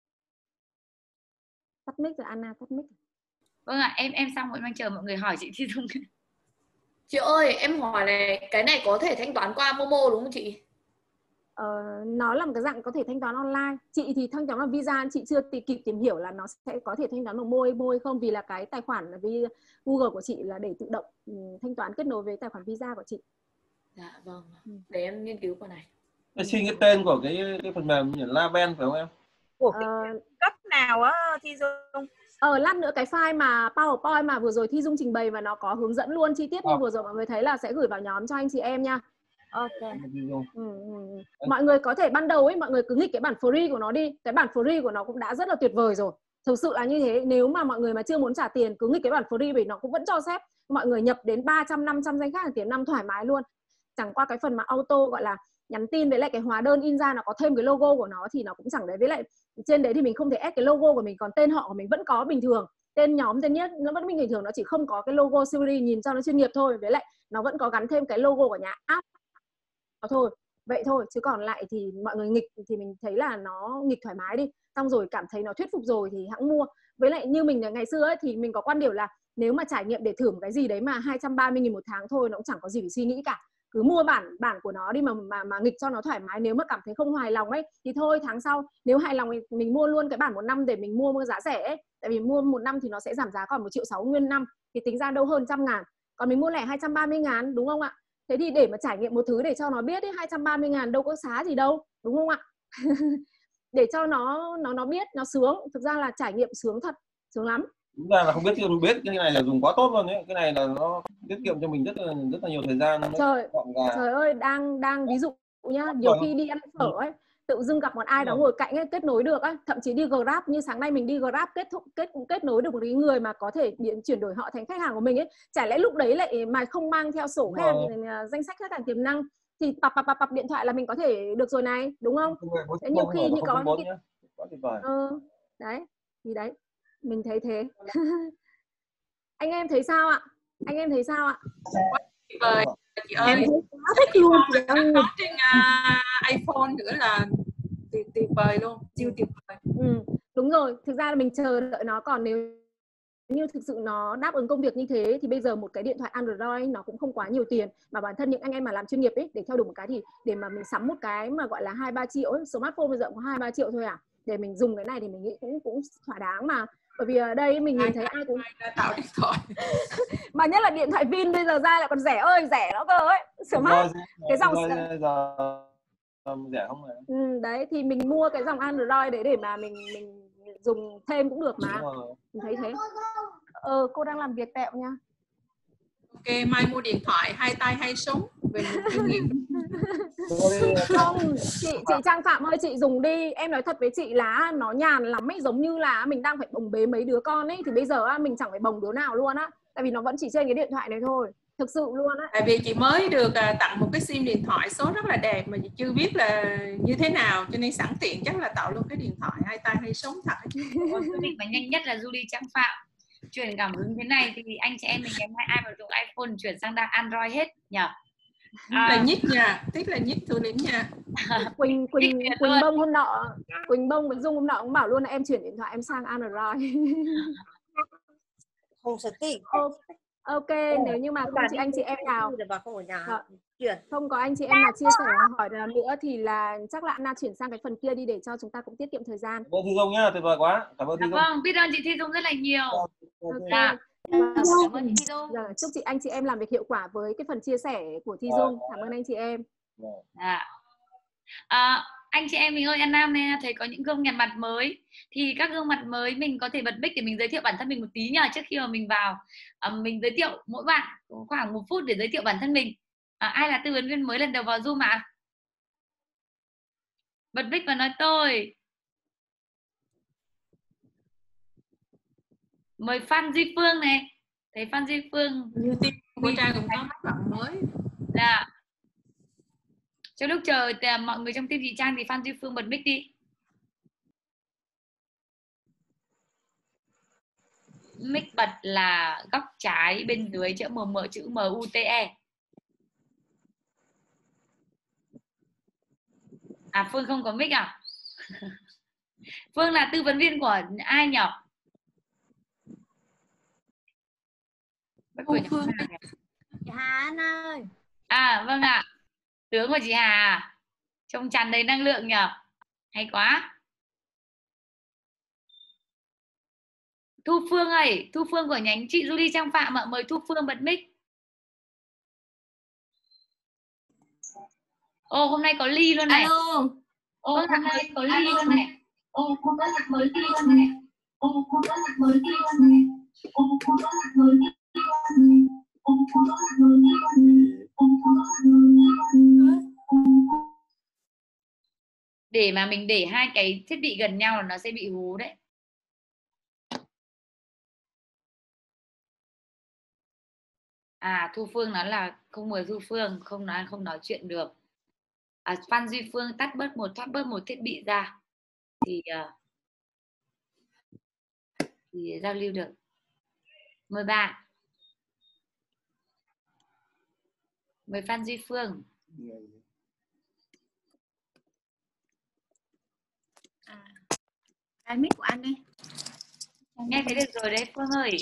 Tắt mic rồi Anna, tắt mic. Vâng ạ, à, em em xong rồi đang chờ mọi người hỏi chị Thi Dung. Chị ơi, em hỏi này, cái này có thể thanh toán qua Momo đúng không chị? Ờ, nó là một cái dạng có thể thanh toán online. Chị thì thanh toán bằng Visa, chị chưa kịp tìm hiểu là nó sẽ có thể thanh toán bằng Momo hay không, vì là cái tài khoản là vì Google của chị là để tự động thanh toán kết nối với tài khoản Visa của chị. Dạ vâng, để em nghiên cứu qua này. Em xin cái tên của cái cái phần mềm như Laben phải không em? Của cái ờ, cấp nào á Thi Dung? Ờ, lát nữa cái file mà PowerPoint mà vừa rồi Thi Dung trình bày và nó có hướng dẫn luôn chi tiết như vừa rồi mọi người thấy là sẽ gửi vào nhóm cho anh chị em nha. Ok. Ừ, ừ. Mọi người có thể ban đầu ấy mọi người cứ nghịch cái bản free của nó đi, cái bản free của nó cũng đã rất là tuyệt vời rồi, thực sự là như thế. Nếu mà mọi người mà chưa muốn trả tiền cứ nghịch cái bản free vì nó cũng vẫn cho phép mọi người nhập đến ba trăm năm trăm danh khách hàng tiềm năng thoải mái luôn. Chẳng qua cái phần mà auto gọi là nhắn tin với lại cái hóa đơn in ra nó có thêm cái logo của nó thì nó cũng chẳng đấy, với lại trên đấy thì mình không thể add cái logo của mình, còn tên họ của mình vẫn có bình thường, tên nhóm tên nhất nó vẫn bình thường, nó chỉ không có cái logo series nhìn cho nó chuyên nghiệp thôi, với lại nó vẫn có gắn thêm cái logo của nhà app đó thôi. Vậy thôi, chứ còn lại thì mọi người nghịch thì mình thấy là nó nghịch thoải mái đi, xong rồi cảm thấy nó thuyết phục rồi thì hãng mua. Với lại như mình ngày xưa ấy, thì mình có quan điểm là nếu mà trải nghiệm để thử một cái gì đấy mà hai trăm ba mươi nghìn một tháng thôi nó cũng chẳng có gì phải suy nghĩ cả, cứ mua bản bản của nó đi mà mà mà nghịch cho nó thoải mái. Nếu mà cảm thấy không hài lòng ấy thì thôi tháng sau nếu hài lòng thì mình mua luôn cái bản một năm để mình mua mua giá rẻ ấy, tại vì mua một năm thì nó sẽ giảm giá còn một triệu sáu nguyên năm thì tính ra đâu hơn trăm ngàn, còn mình mua lẻ hai trăm ba mươi ngàn đúng không ạ? Thế thì để mà trải nghiệm một thứ để cho nó biết ấy, hai trăm ba mươi ngàn đâu có xá gì đâu đúng không ạ? Để cho nó nó nó biết nó sướng, thực ra là trải nghiệm sướng thật, sướng lắm. Đúng ra là không biết thì không biết, cái này là dùng quá tốt luôn đấy, cái này là nó tiết kiệm cho mình rất là rất là nhiều thời gian. Trời, trời ơi, đang đang ví dụ nhá, nhiều khi đi ăn phở ấy, tự dưng gặp một ai đó ngồi cạnh ấy, kết nối được ấy, thậm chí đi Grab như sáng nay mình đi Grab kết thúc kết kết nối được một cái người mà có thể biến chuyển đổi họ thành khách hàng của mình ấy, chả lẽ lúc đấy lại mà không mang theo sổ khách hàng, danh sách khách hàng tiềm năng thì pập pập pập pập điện thoại là mình có thể được rồi này, đúng không? Thế nhiều khi như có những cái... ừ, đấy thì đấy mình thấy thế. Anh em thấy sao ạ? Anh em thấy sao ạ? Tuyệt vời chị ơi, em thấy quá thích luôn chị ơi. có trên uh, iPhone nữa là tuyệt tuyệt vời luôn, siêu tuyệt vời. Ừ, đúng rồi, thực ra là mình chờ đợi nó, còn nếu như thực sự nó đáp ứng công việc như thế thì bây giờ một cái điện thoại Android nó cũng không quá nhiều tiền, mà bản thân những anh em mà làm chuyên nghiệp ấy để theo đuổi một cái thì để mà mình sắm một cái mà gọi là hai ba triệu ấy, smartphone bây giờ cũng có hai ba triệu thôi à, để mình dùng cái này thì mình nghĩ cũng cũng thỏa đáng mà. Bởi vì ở đây mình nhìn thấy ai cũng tạo điện thoại mà nhất là điện thoại Vin bây giờ ra lại còn rẻ ơi rẻ nó cơ ấy, smart cái dòng rẻ không này. Ừ, đấy thì mình mua cái dòng Android đấy để mà mình mình dùng thêm cũng được mà. Mình thấy thế. Ờ, cô đang làm việc tẹo nha. Ok, mai mua điện thoại hai tay hai súng về kinh nghiệm. Không, chị chị Trang Phạm ơi, chị dùng đi. Em nói thật với chị là nó nhàn lắm ấy, giống như là mình đang phải bồng bế mấy đứa con ấy, thì bây giờ mình chẳng phải bồng đứa nào luôn á, tại vì nó vẫn chỉ trên cái điện thoại này thôi. Thực sự luôn á. Tại vì chị mới được tặng một cái sim điện thoại số rất là đẹp mà chị chưa biết là như thế nào, cho nên sẵn tiện chắc là tạo luôn cái điện thoại hai tay hai súng thật. Quyết định mà nhanh nhất là Julie Trang Phạm chuyển cảm hứng thế này thì anh chị em mình em ai mà dùng iPhone chuyển sang đang Android hết nhỉ? À, là nhích nha, thích là nhích thủ lĩnh nha. Quỳnh Quỳnh Quỳnh Bông hôm nọ, Quỳnh Bông với Dung hôm nọ cũng bảo luôn là em chuyển điện thoại em sang Android. Không sở thích. Ok, nếu như mà không chị anh chị em nào không ở nhà chuyển, không có anh chị em nào chia sẻ hỏi nữa thì là chắc là Anna chuyển sang cái phần kia đi để cho chúng ta cũng tiết kiệm thời gian. Cảm ơn Thi Dung nhá, tuyệt vời quá. Cảm ơn Thi Dung. Vâng, biết ơn chị Thi Dung rất là nhiều. Ok. Dạ. Cảm ơn Thi Dung. Dạ, chúc chị anh chị em làm việc hiệu quả với cái phần chia sẻ của Thi Dung. Cảm ơn anh chị em. Dạ. À, anh chị em mình ơi, An Nam này thấy có những gương mặt mới thì các gương mặt mới mình có thể bật mic để mình giới thiệu bản thân mình một tí nhờ, trước khi mà mình vào. À, mình giới thiệu mỗi bạn khoảng một phút để giới thiệu bản thân mình. À, ai là tư vấn viên mới lần đầu vào Zoom ạ? À? Bật mic và nói tôi. Mời Phan Duy Phương này. Thấy Phan Duy Phương như tin của Trang cũng có bạn mới. Dạ. Trong lúc chờ mọi người trong team chị Trang thì Phan Duy Phương bật mic đi. Mic bật là góc trái bên dưới chữ M M chữ M U T E. À, Phương không có mic à? Phương là tư vấn viên của ai nhỉ? Cô Phương. Chị Hà Anh ơi. À vâng ạ. Tướng của chị Hà. Trông tràn đầy năng lượng nhỉ? Hay quá. Thu Phương ơi, Thu Phương của nhánh chị Julie Trang Phạm ạ, mời Thu Phương bật mic. Ồ, hôm nay có Ly luôn này. Alo. Ồ, hôm nay có Ly luôn này. Ồ, hôm nay có Ly luôn này. Ồ, hôm nay có Ly luôn này. Ồ, hôm nay có Ly luôn này. Ồ, hôm nay có Ly luôn này. Ồ, hôm nay có Ly luôn này. để mà mình để hai cái thiết bị gần nhau là nó sẽ bị hú đấy. À, Thu Phương nói là không mời Thu Phương, không nói không nói chuyện được. À, Phan Duy Phương tắt bớt một thoát bớt một thiết bị ra thì uh, thì giao lưu được. Mời bạn. Mời Phan Duy Phương. À, cái mic của anh đi. Nghe thấy được rồi đấy Phương ơi.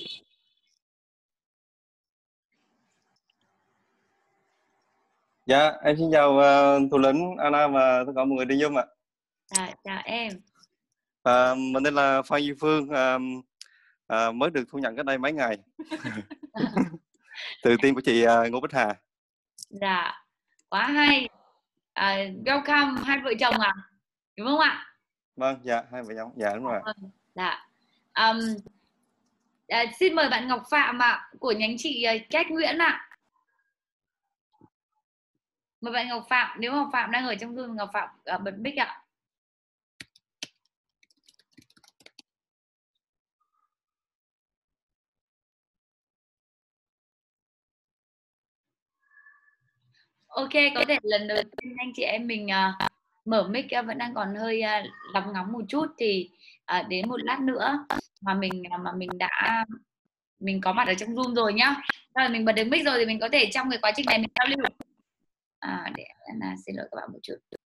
Dạ, em xin chào uh, Thủ lĩnh Anna và tất cả mọi người đi Zoom ạ. À, chào em. À, mình tên là Phan Duy Phương, à, à, mới được thu nhận cách đây mấy ngày. Từ team của chị uh, Ngô Bích Hà. Dạ, quá hay. À, welcome hai vợ chồng à, đúng không ạ? Vâng, dạ hai vợ chồng, dạ đúng rồi. Dạ. Um, à, xin mời bạn Ngọc Phạm ạ, à, của nhánh chị Cách Nguyễn ạ. À. Mời bạn Ngọc Phạm, nếu Ngọc Phạm đang ở trong Zoom, Ngọc Phạm uh, bật mic ạ. Ok, có thể lần đầu tiên anh chị em mình uh, mở mic uh, vẫn đang còn hơi uh, lóng ngóng một chút, thì uh, đến một lát nữa mà mình uh, mà mình đã mình có mặt ở trong Zoom rồi nhá. Rồi mình bật được mic rồi thì mình có thể trong cái quá trình này mình giao lưu. À, để Anna xin lỗi các bạn một chút.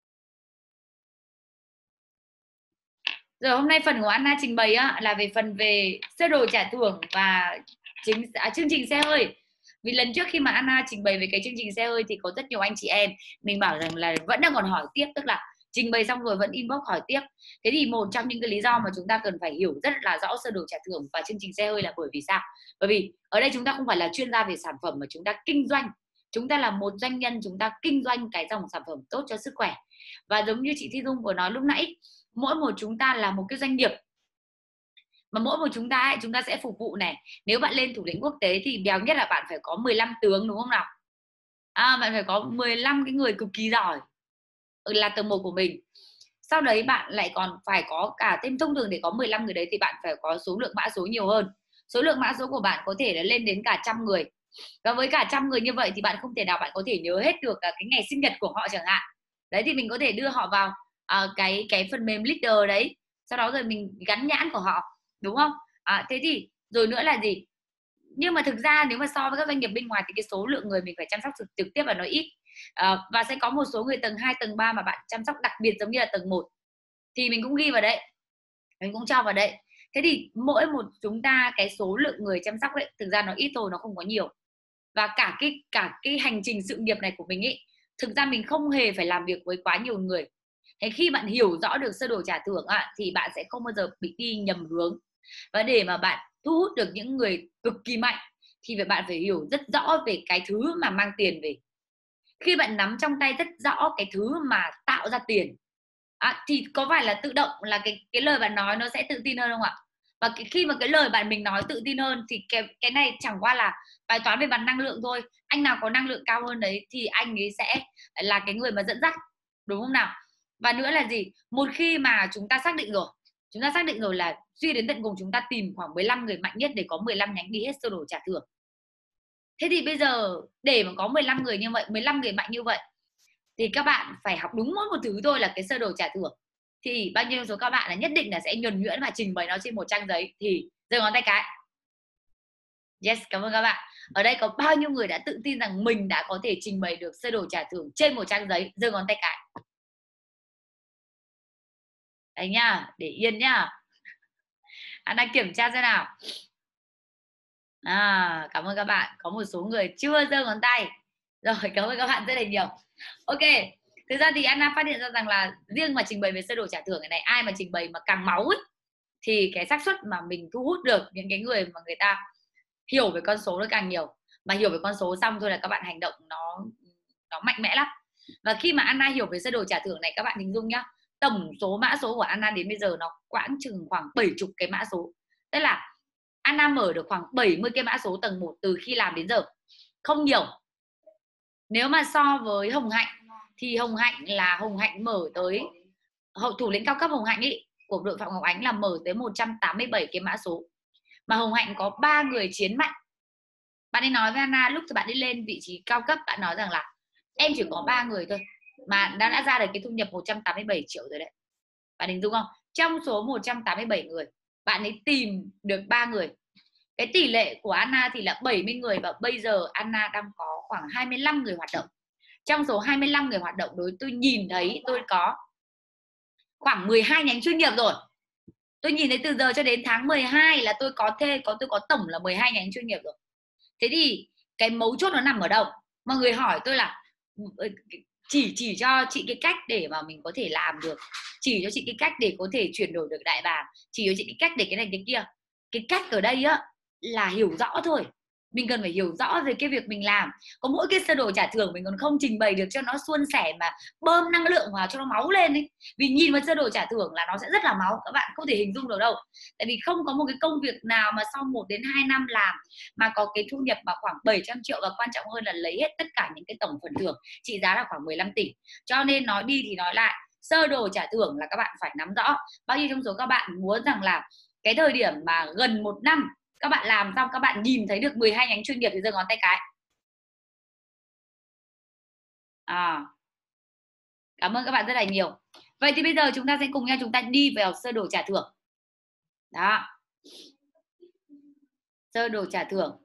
Rồi hôm nay phần của Anna trình bày á, là về phần về sơ đồ trả thưởng và chính à, chương trình xe hơi. Vì lần trước khi mà Anna trình bày về cái chương trình xe hơi thì có rất nhiều anh chị em mình bảo rằng là vẫn đang còn hỏi tiếp, tức là trình bày xong rồi vẫn inbox hỏi tiếp. Thế thì một trong những cái lý do mà chúng ta cần phải hiểu rất là rõ sơ đồ trả thưởng và chương trình xe hơi là bởi vì sao? Bởi vì ở đây chúng ta không phải là chuyên gia về sản phẩm mà chúng ta kinh doanh. Chúng ta là một doanh nhân, chúng ta kinh doanh cái dòng sản phẩm tốt cho sức khỏe. Và giống như chị Thi Dung vừa nói lúc nãy, mỗi một chúng ta là một cái doanh nghiệp, mà mỗi một chúng ta ấy, chúng ta sẽ phục vụ này. Nếu bạn lên thủ lĩnh quốc tế thì béo nhất là bạn phải có mười lăm tướng, đúng không nào? À, bạn phải có mười lăm cái người cực kỳ giỏi là tầng một của mình. Sau đấy bạn lại còn phải có cả thêm, thông thường để có mười lăm người đấy thì bạn phải có số lượng mã số nhiều hơn. Số lượng mã số của bạn có thể là lên đến cả trăm người. Và với cả trăm người như vậy thì bạn không thể nào bạn có thể nhớ hết được cái ngày sinh nhật của họ chẳng hạn. Đấy thì mình có thể đưa họ vào uh, cái cái phần mềm leader đấy, sau đó rồi mình gắn nhãn của họ, đúng không? À, thế thì rồi nữa là gì? Nhưng mà thực ra nếu mà so với các doanh nghiệp bên ngoài thì cái số lượng người mình phải chăm sóc trực, trực tiếp là nó ít. À, và sẽ có một số người tầng hai, tầng ba mà bạn chăm sóc đặc biệt giống như là tầng một thì mình cũng ghi vào đấy, mình cũng cho vào đấy. Thế thì mỗi một chúng ta cái số lượng người chăm sóc ấy thực ra nó ít thôi, nó không có nhiều. Và cả cái cả cái hành trình sự nghiệp này của mình ấy, thực ra mình không hề phải làm việc với quá nhiều người. Thế khi bạn hiểu rõ được sơ đồ trả thưởng à, thì bạn sẽ không bao giờ bị đi nhầm hướng. Và để mà bạn thu hút được những người cực kỳ mạnh thì phải bạn phải hiểu rất rõ về cái thứ mà mang tiền về. Khi bạn nắm trong tay rất rõ cái thứ mà tạo ra tiền à, thì có phải là tự động là cái cái lời bạn nói nó sẽ tự tin hơn không ạ? Và cái, khi mà cái lời bạn mình nói tự tin hơn thì cái cái này chẳng qua là bài toán về mặt năng lượng thôi. Anh nào có năng lượng cao hơn đấy thì anh ấy sẽ là cái người mà dẫn dắt, đúng không nào? Và nữa là gì? Một khi mà chúng ta xác định rồi, chúng ta xác định rồi là suy đến tận cùng chúng ta tìm khoảng mười lăm người mạnh nhất để có mười lăm nhánh đi hết sơ đồ trả thưởng. Thế thì bây giờ để mà có mười lăm người như vậy, mười lăm người mạnh như vậy thì các bạn phải học đúng mỗi một thứ thôi là cái sơ đồ trả thưởng. Thì bao nhiêu số các bạn là nhất định là sẽ nhuần nhuyễn và trình bày nó trên một trang giấy thì giơ ngón tay cái. Yes, cảm ơn các bạn. Ở đây có bao nhiêu người đã tự tin rằng mình đã có thể trình bày được sơ đồ trả thưởng trên một trang giấy, giơ ngón tay cái. Đấy nhá, để yên nhá. Anh đang kiểm tra xem nào. À, cảm ơn các bạn. Có một số người chưa giơ ngón tay. Rồi, cảm ơn các bạn rất là nhiều. Ok, thực ra thì Anna phát hiện ra rằng là riêng mà trình bày về sơ đồ trả thưởng này, này ai mà trình bày mà càng máu ấy, thì cái xác suất mà mình thu hút được những cái người mà người ta hiểu về con số nó càng nhiều. Mà hiểu về con số xong thôi là các bạn hành động nó nó mạnh mẽ lắm. Và khi mà Anna hiểu về sơ đồ trả thưởng này, các bạn hình dung nhá, tổng số mã số của Anna đến bây giờ nó quãng chừng khoảng bảy mươi cái mã số. Tức là Anna mở được khoảng bảy mươi cái mã số tầng một từ khi làm đến giờ. Không nhiều. Nếu mà so với Hồng Hạnh thì Hồng Hạnh là Hồng Hạnh mở tới hậu thủ lĩnh cao cấp Hồng Hạnh ý, của đội Phạm Ngọc Ánh là mở tới một trăm tám mươi bảy cái mã số, mà Hồng Hạnh có ba người chiến mạnh. Bạn ấy nói với Anna lúc bạn đi lên vị trí cao cấp, bạn nói rằng là em chỉ có ba người thôi mà đã, đã ra được cái thu nhập một trăm tám mươi bảy triệu rồi đấy. Bạn hình dung không? Trong số một trăm tám mươi bảy người, bạn ấy tìm được ba người. Cái tỷ lệ của Anna thì là bảy mươi người, và bây giờ Anna đang có khoảng hai mươi lăm người hoạt động. Trong số hai mươi lăm người hoạt động đối tôi nhìn thấy tôi có khoảng mười hai nhánh chuyên nghiệp rồi. Tôi nhìn thấy từ giờ cho đến tháng mười hai là tôi có thê có tôi có tổng là mười hai nhánh chuyên nghiệp rồi. Thế thì cái mấu chốt nó nằm ở đâu? Mọi người hỏi tôi là chỉ chỉ cho chị cái cách để mà mình có thể làm được, chỉ cho chị cái cách để có thể chuyển đổi được đại bàng, chỉ cho chị cái cách để cái này cái kia. Cái cách ở đây á là hiểu rõ thôi. Mình cần phải hiểu rõ về cái việc mình làm. Có mỗi cái sơ đồ trả thưởng mình còn không trình bày được cho nó suôn sẻ mà bơm năng lượng vào cho nó máu lên ấy. Vì nhìn vào sơ đồ trả thưởng là nó sẽ rất là máu, các bạn không thể hình dung được đâu. Tại vì không có một cái công việc nào mà sau một đến hai năm làm mà có cái thu nhập mà khoảng bảy trăm triệu, và quan trọng hơn là lấy hết tất cả những cái tổng phần thưởng trị giá là khoảng mười lăm tỷ. Cho nên nói đi thì nói lại, sơ đồ trả thưởng là các bạn phải nắm rõ. Bao nhiêu trong số các bạn muốn rằng là cái thời điểm mà gần một năm các bạn làm xong các bạn nhìn thấy được mười hai nhánh chuyên nghiệp thì giơ ngón tay cái. À, cảm ơn các bạn rất là nhiều. Vậy thì bây giờ chúng ta sẽ cùng nhau chúng ta đi vào sơ đồ trả thưởng. Đó, sơ đồ trả thưởng.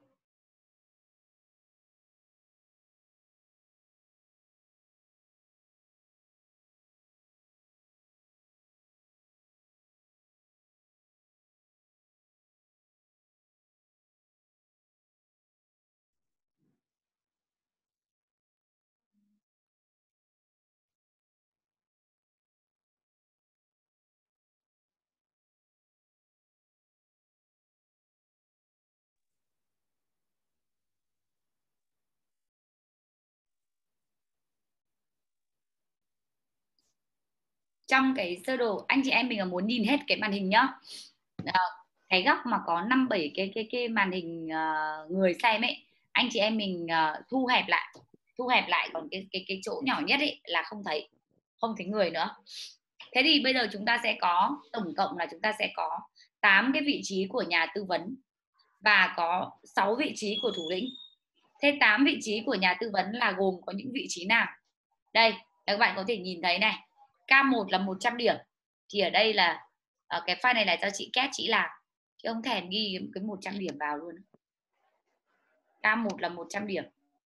Trong cái sơ đồ, anh chị em mình là muốn nhìn hết cái màn hình nhá. À, cái góc mà có năm bảy cái cái cái màn hình uh, người xem ấy, anh chị em mình uh, thu hẹp lại, thu hẹp lại, còn cái cái cái chỗ nhỏ nhất ấy là không thấy, không thấy người nữa. Thế thì bây giờ chúng ta sẽ có tổng cộng là chúng ta sẽ có tám cái vị trí của nhà tư vấn và có sáu vị trí của thủ lĩnh. Thế tám vị trí của nhà tư vấn là gồm có những vị trí nào? Đây, các bạn có thể nhìn thấy này. K một là một trăm điểm. Thì ở đây là ở cái file này là cho chị Két chị làm. Chứ không thèm ghi cái một trăm điểm vào luôn. K một là một trăm điểm.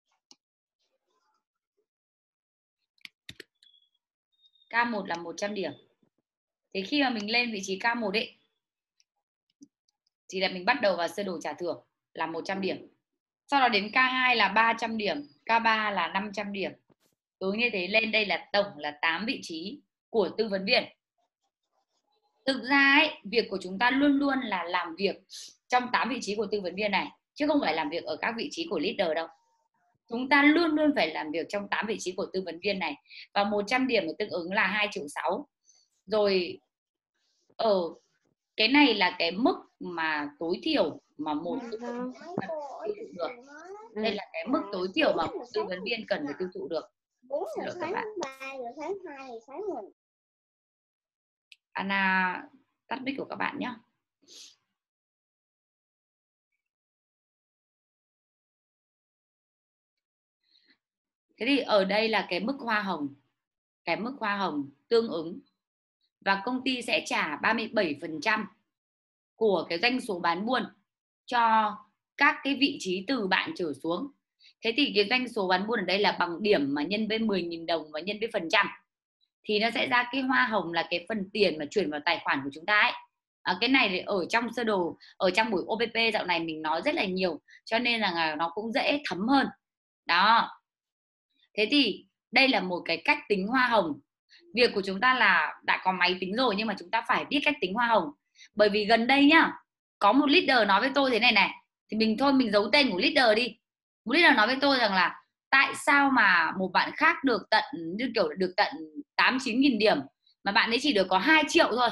K một là một trăm điểm. Thế khi mà mình lên vị trí K một ấy thì là mình bắt đầu vào sơ đồ trả thưởng là một trăm điểm. Sau đó đến K hai là ba trăm điểm, K ba là năm trăm điểm. Cứ như thế lên đây là tổng là tám vị trí của tư vấn viên. Thực ra ấy, việc của chúng ta luôn luôn là làm việc trong tám vị trí của tư vấn viên này, chứ không phải làm việc ở các vị trí của leader đâu. Chúng ta luôn luôn phải làm việc trong tám vị trí của tư vấn viên này. Và một trăm điểm tương ứng là hai triệu sáu. Rồi ở cái này là cái mức mà tối thiểu mà một tư vấn viên cần tiêu thụ được. Đây là cái mức tối thiểu mà một tư vấn viên cần phải tiêu thụ được. Xin lỗi các bạn. Anna tắt mic của các bạn nhé. Thế thì ở đây là cái mức hoa hồng, cái mức hoa hồng tương ứng, và công ty sẽ trả ba mươi bảy phần trăm của cái doanh số bán buôn cho các cái vị trí từ bạn trở xuống. Thế thì cái doanh số bán buôn ở đây là bằng điểm mà nhân với mười nghìn đồng và nhân với phần trăm, thì nó sẽ ra cái hoa hồng là cái phần tiền mà chuyển vào tài khoản của chúng ta ấy. À, cái này thì ở trong sơ đồ, ở trong buổi ô pê pê dạo này mình nói rất là nhiều, cho nên là nó cũng dễ thấm hơn. Đó. Thế thì đây là một cái cách tính hoa hồng. Việc của chúng ta là đã có máy tính rồi, nhưng mà chúng ta phải biết cách tính hoa hồng. Bởi vì gần đây nhá, có một leader nói với tôi thế này này, thì mình thôi mình giấu tên của leader đi. Một leader nói với tôi rằng là tại sao mà một bạn khác được tận như kiểu được tận tám chín nghìn điểm mà bạn ấy chỉ được có hai triệu thôi.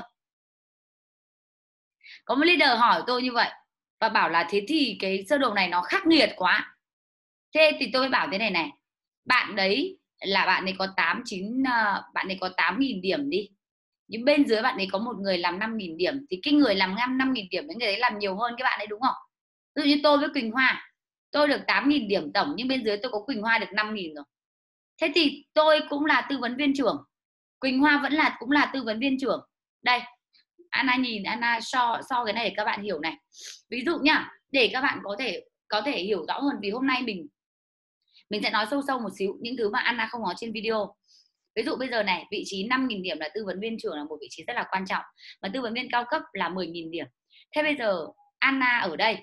Có một leader hỏi tôi như vậy và bảo là thế thì cái sơ đồ này nó khắc nghiệt quá. Thế thì tôi mới bảo thế này này, bạn đấy là bạn ấy có tám chín bạn ấy có tám nghìn điểm đi. nhưng bên dưới bạn ấy có một người làm năm nghìn điểm, thì cái người làm năm nghìn điểm với người ấy làm nhiều hơn các bạn ấy, đúng không? Ví dụ như tôi với Quỳnh Hoa, tôi được tám nghìn điểm tổng, nhưng bên dưới tôi có Quỳnh Hoa được năm nghìn rồi. Thế thì tôi cũng là tư vấn viên trưởng, Quỳnh Hoa vẫn là cũng là tư vấn viên trưởng. Đây, Anna nhìn, Anna so so cái này để các bạn hiểu này. Ví dụ nhá, để các bạn có thể có thể hiểu rõ hơn, vì hôm nay mình mình sẽ nói sâu sâu một xíu những thứ mà Anna không nói trên video. Ví dụ bây giờ này, vị trí năm nghìn điểm là tư vấn viên trưởng là một vị trí rất là quan trọng, và tư vấn viên cao cấp là mười nghìn điểm. Thế bây giờ Anna ở đây,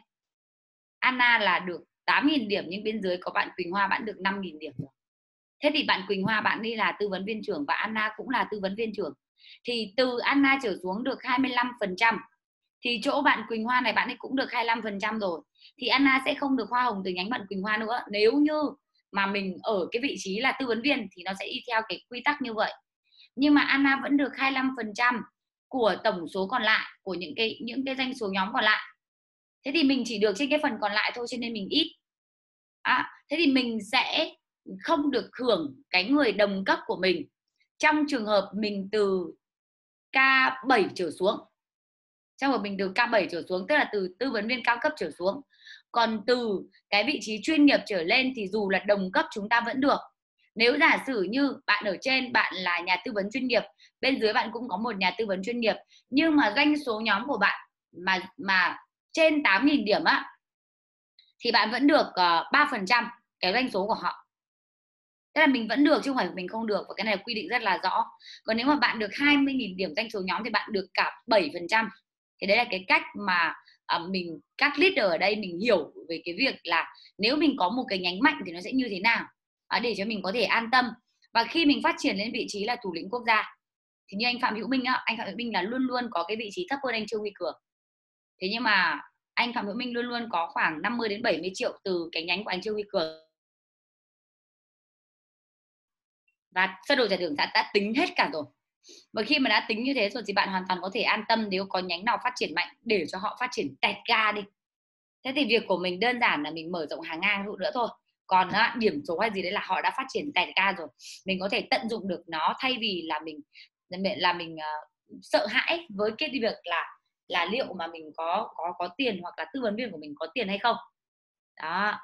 Anna là được tám nghìn điểm, nhưng bên dưới có bạn Quỳnh Hoa, bạn được năm nghìn điểm rồi. Thế thì bạn Quỳnh Hoa bạn đi là tư vấn viên trưởng và Anna cũng là tư vấn viên trưởng. Thì từ Anna trở xuống được hai mươi lăm phần trăm. Thì chỗ bạn Quỳnh Hoa này bạn ấy cũng được hai mươi lăm phần trăm rồi. Thì Anna sẽ không được hoa hồng từ nhánh bạn Quỳnh Hoa nữa. Nếu như mà mình ở cái vị trí là tư vấn viên thì nó sẽ đi theo cái quy tắc như vậy. Nhưng mà Anna vẫn được hai mươi lăm phần trăm của tổng số còn lại, của những cái những cái doanh số nhóm còn lại. Thế thì mình chỉ được trên cái phần còn lại thôi, cho nên mình ít. À, thế thì mình sẽ không được hưởng cái người đồng cấp của mình trong trường hợp mình từ K bảy trở xuống. Trong trường hợp mình từ K bảy trở xuống, tức là từ tư vấn viên cao cấp trở xuống. Còn từ cái vị trí chuyên nghiệp trở lên thì dù là đồng cấp chúng ta vẫn được. Nếu giả sử như bạn ở trên bạn là nhà tư vấn chuyên nghiệp, bên dưới bạn cũng có một nhà tư vấn chuyên nghiệp, nhưng mà doanh số nhóm của bạn mà mà trên tám nghìn điểm á, thì bạn vẫn được uh, ba phần trăm cái doanh số của họ. Tức là mình vẫn được chứ không phải mình không được, và cái này quy định rất là rõ. Còn nếu mà bạn được hai mươi nghìn điểm doanh số nhóm thì bạn được cả bảy phần trăm. Thì đấy là cái cách mà uh, mình, các leader ở đây mình hiểu về cái việc là nếu mình có một cái nhánh mạnh thì nó sẽ như thế nào, uh, để cho mình có thể an tâm. Và khi mình phát triển lên vị trí là thủ lĩnh quốc gia thì như anh Phạm Hữu Minh á, anh Phạm Hữu Minh là luôn luôn có cái vị trí thấp hơn anh Trương Huy Cường. Thế nhưng mà anh Phạm Hữu Minh luôn luôn có khoảng năm mươi đến bảy mươi triệu từ cái nhánh của anh Trương Huy Cường. Và sơ đồ giải thưởng đã, đã tính hết cả rồi. Và khi mà đã tính như thế rồi thì bạn hoàn toàn có thể an tâm nếu có nhánh nào phát triển mạnh để cho họ phát triển tẹt ga đi. Thế thì việc của mình đơn giản là mình mở rộng hàng ngang nữa thôi. Còn á, điểm số hay gì đấy là họ đã phát triển tẹt ga rồi. Mình có thể tận dụng được nó thay vì là mình là mình uh, sợ hãi với cái việc là là liệu mà mình có có có tiền hoặc là tư vấn viên của mình có tiền hay không. Đó.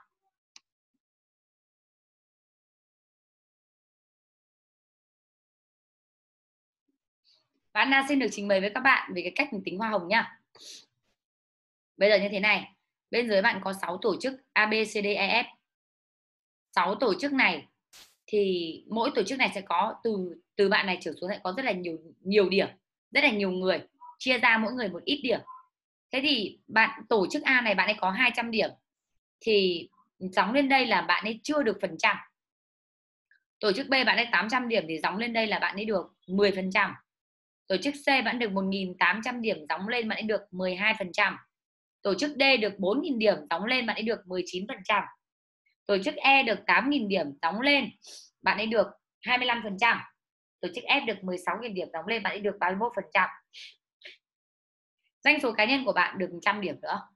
Và Anna xin được trình bày với các bạn về cái cách mình tính hoa hồng nhá. Bây giờ như thế này, bên dưới bạn có sáu tổ chức A, B, C, D, E, F. sáu tổ chức này thì mỗi tổ chức này sẽ có từ từ bạn này trở xuống sẽ có rất là nhiều nhiều điểm, rất là nhiều người, chia ra mỗi người một ít điểm. Thế thì bạn tổ chức A này bạn ấy có hai trăm điểm thì gióng lên đây là bạn ấy chưa được phần trăm. Tổ chức B bạn ấy tám trăm điểm thì gióng lên đây là bạn ấy được mười phần trăm. Tổ chức C bạn được một nghìn tám trăm điểm, gióng lên bạn ấy được mười hai phần trăm. Tổ chức D được bốn nghìn điểm, gióng lên bạn ấy được mười chín phần trăm. Tổ chức E được tám nghìn điểm, gióng lên bạn ấy được hai mươi lăm phần trăm. Tổ chức F được mười sáu nghìn điểm, gióng lên bạn ấy được ba mươi mốt phần trăm. Doanh số cá nhân của bạn được một trăm điểm nữa.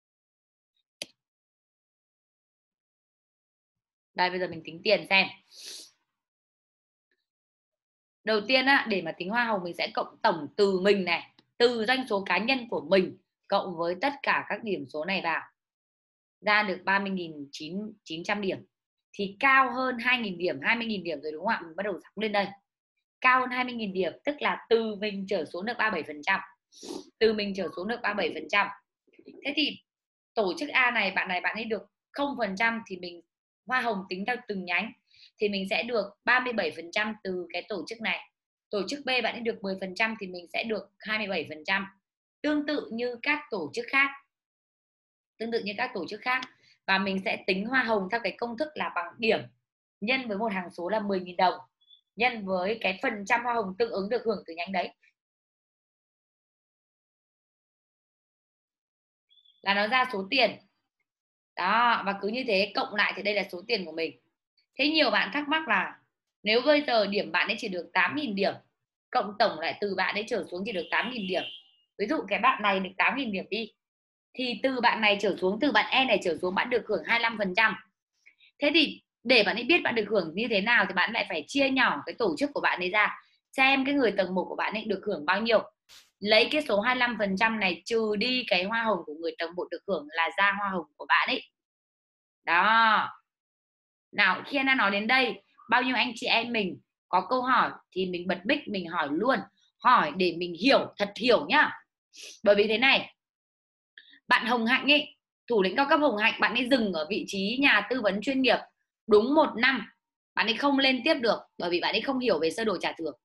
Đây bây giờ mình tính tiền xem. Đầu tiên á, để mà tính hoa hồng mình sẽ cộng tổng từ mình này, từ doanh số cá nhân của mình cộng với tất cả các điểm số này vào, ra được ba mươi nghìn chín trăm điểm. Thì cao hơn hai nghìn điểm, hai mươi nghìn điểm rồi đúng không ạ? Mình bắt đầu sóng lên đây. Cao hơn hai mươi nghìn điểm tức là từ mình trở xuống được ba mươi bảy phần trăm. Từ mình trở xuống được ba mươi bảy phần trăm. Thế thì tổ chức A này bạn này bạn ấy được không phần trăm thì mình hoa hồng tính theo từng nhánh thì mình sẽ được ba mươi bảy phần trăm từ cái tổ chức này. Tổ chức B bạn ấy được mười phần trăm thì mình sẽ được hai mươi bảy phần trăm. Tương tự như các tổ chức khác. Tương tự như các tổ chức khác. Và mình sẽ tính hoa hồng theo cái công thức là bằng điểm nhân với một hàng số là mười nghìn đồng nhân với cái phần trăm hoa hồng tương ứng được hưởng từ nhánh đấy. Là nó ra số tiền. Đó, và cứ như thế cộng lại thì đây là số tiền của mình. Thế nhiều bạn thắc mắc là nếu bây giờ điểm bạn ấy chỉ được tám nghìn điểm, cộng tổng lại từ bạn ấy trở xuống chỉ được tám nghìn điểm. Ví dụ cái bạn này được tám nghìn điểm đi, thì từ bạn này trở xuống, từ bạn E này trở xuống bạn được hưởng hai mươi lăm phần trăm. Thế thì để bạn ấy biết bạn được hưởng như thế nào thì bạn lại phải chia nhỏ cái tổ chức của bạn ấy ra. xem cái người tầng một của bạn ấy được hưởng bao nhiêu. Lấy cái số hai mươi lăm phần trăm này trừ đi cái hoa hồng của người tầng một được hưởng là ra hoa hồng của bạn ấy. Đó. Nào, khi Anna nói đến đây, bao nhiêu anh chị em mình có câu hỏi thì mình bật mic mình hỏi luôn. Hỏi để mình hiểu, thật hiểu nhá. Bởi vì thế này, bạn Hồng Hạnh ấy, thủ lĩnh cao cấp Hồng Hạnh, bạn ấy dừng ở vị trí nhà tư vấn chuyên nghiệp đúng một năm. Bạn ấy không lên tiếp được bởi vì bạn ấy không hiểu về sơ đồ trả thưởng.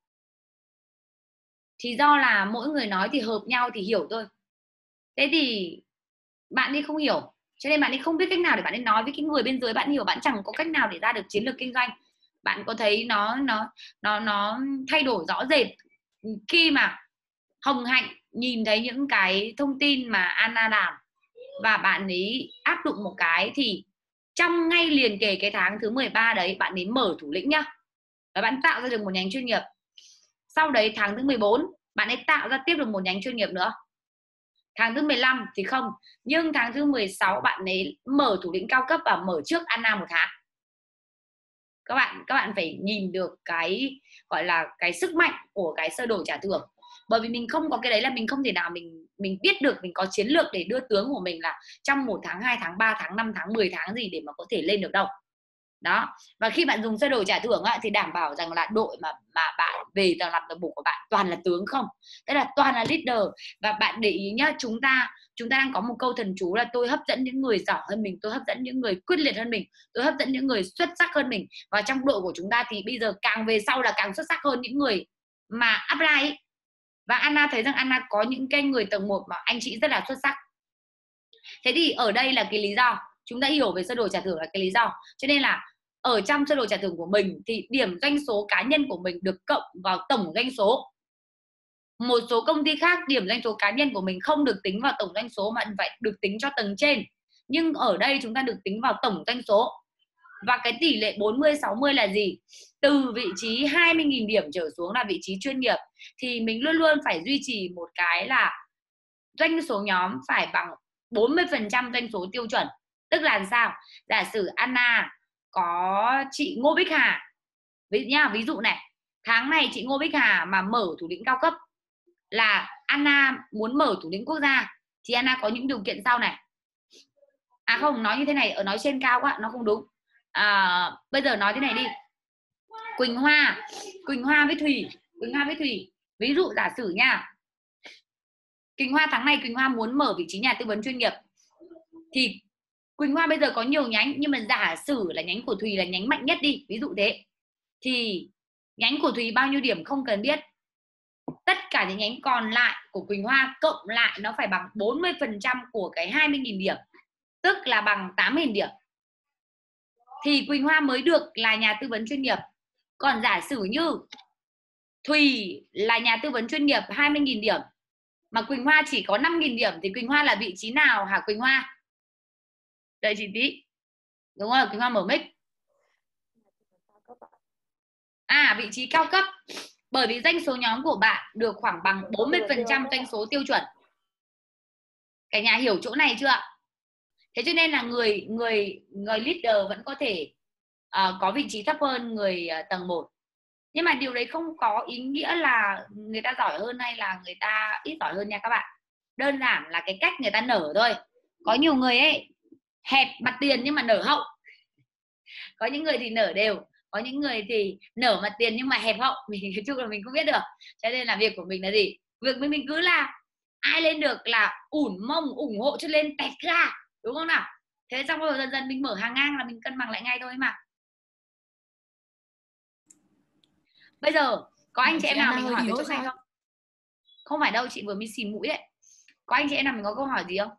Thì do là mỗi người nói thì hợp nhau thì hiểu thôi. Thế thì bạn ấy không hiểu, cho nên bạn ấy không biết cách nào để bạn ấy nói với cái người bên dưới bạn hiểu. Bạn chẳng có cách nào để ra được chiến lược kinh doanh. Bạn có thấy nó nó nó nó thay đổi rõ rệt khi mà Hồng Hạnh nhìn thấy những cái thông tin mà Anna làm và bạn ấy áp dụng một cái, thì trong ngay liền kề cái tháng thứ mười ba đấy bạn ấy mở thủ lĩnh nhá, và bạn tạo ra được một nhánh chuyên nghiệp. Sau đấy tháng thứ mười bốn bạn ấy tạo ra tiếp được một nhánh chuyên nghiệp nữa. Tháng thứ mười lăm thì không, nhưng tháng thứ mười sáu bạn ấy mở thủ lĩnh cao cấp và mở trước Anna một tháng. Các bạn các bạn phải nhìn được cái gọi là cái sức mạnh của cái sơ đồ trả thưởng. Bởi vì mình không có cái đấy là mình không thể nào mình mình biết được mình có chiến lược để đưa tướng của mình là trong một tháng, hai tháng, ba tháng, năm tháng, mười tháng gì để mà có thể lên được đâu. Đó. Và khi bạn dùng sơ đồ trả thưởng á, thì đảm bảo rằng là đội mà mà bạn về tầng làm tầng bộ của bạn toàn là tướng không, tức là toàn là leader. Và bạn để ý nhá, chúng ta chúng ta đang có một câu thần chú là tôi hấp dẫn những người giỏi hơn mình, tôi hấp dẫn những người quyết liệt hơn mình, tôi hấp dẫn những người xuất sắc hơn mình. Và trong đội của chúng ta thì bây giờ càng về sau là càng xuất sắc hơn những người mà apply ấy. Và Anna thấy rằng Anna có những cái người tầng một mà anh chị rất là xuất sắc. Thế thì ở đây là cái lý do chúng ta hiểu về sơ đồ trả thưởng là cái lý do. Cho nên là ở trong sơ đồ trả thưởng của mình thì điểm doanh số cá nhân của mình được cộng vào tổng doanh số. Một số công ty khác điểm doanh số cá nhân của mình không được tính vào tổng doanh số mà phải được tính cho tầng trên. Nhưng ở đây chúng ta được tính vào tổng doanh số. Và cái tỷ lệ bốn mươi sáu mươi là gì? Từ vị trí hai mươi nghìn điểm trở xuống là vị trí chuyên nghiệp thì mình luôn luôn phải duy trì một cái là doanh số nhóm phải bằng bốn mươi phần trăm doanh số tiêu chuẩn. Tức là sao? Giả sử Anna có chị Ngô Bích Hà, ví, nhá, ví dụ này, tháng này chị Ngô Bích Hà mà mở thủ lĩnh cao cấp là Anna muốn mở thủ lĩnh quốc gia thì Anna có những điều kiện sau này. À không, nói như thế này, ở nói trên cao quá, nó không đúng. À, bây giờ nói thế này đi. Quỳnh Hoa, Quỳnh Hoa với Thùy, Quỳnh Hoa với Thùy, ví dụ giả sử nha, Quỳnh Hoa tháng này Quỳnh Hoa muốn mở vị trí nhà tư vấn chuyên nghiệp thì Quỳnh Hoa bây giờ có nhiều nhánh, nhưng mà giả sử là nhánh của Thùy là nhánh mạnh nhất đi, ví dụ thế, thì nhánh của Thùy bao nhiêu điểm không cần biết, tất cả những nhánh còn lại của Quỳnh Hoa cộng lại nó phải bằng bốn mươi phần trăm của cái hai mươi nghìn điểm, tức là bằng tám nghìn điểm thì Quỳnh Hoa mới được là nhà tư vấn chuyên nghiệp. Còn giả sử như Thùy là nhà tư vấn chuyên nghiệp hai mươi nghìn điểm mà Quỳnh Hoa chỉ có năm nghìn điểm thì Quỳnh Hoa là vị trí nào hả Quỳnh Hoa? Đợi chị tí. Đúng rồi, Quỳnh Hoa mở mic. À, vị trí cao cấp. Bởi vì doanh số nhóm của bạn được khoảng bằng bốn mươi phần trăm doanh số tiêu chuẩn. Cả nhà hiểu chỗ này chưa? Thế cho nên là người người người leader vẫn có thể uh, có vị trí thấp hơn người uh, tầng một. Nhưng mà điều đấy không có ý nghĩa là người ta giỏi hơn hay là người ta ít giỏi hơn nha các bạn. Đơn giản là cái cách người ta nở thôi. Có nhiều người ấy hẹp mặt tiền nhưng mà nở hậu. Có những người thì nở đều, có những người thì nở mặt tiền nhưng mà hẹp hậu. Mình nói chung là mình không biết được. Cho nên là việc của mình là gì? Việc của mình cứ là ai lên được là ủn mông ủng hộ cho lên tẹt ra, đúng không nào? Thế xong rồi dần dần mình mở hàng ngang là mình cân bằng lại ngay thôi mà. Bây giờ có anh chị em nào mình hỏi về chỗ này không? Không phải đâu, chị vừa mới xì mũi đấy. Có anh chị em nào mình có câu hỏi gì không?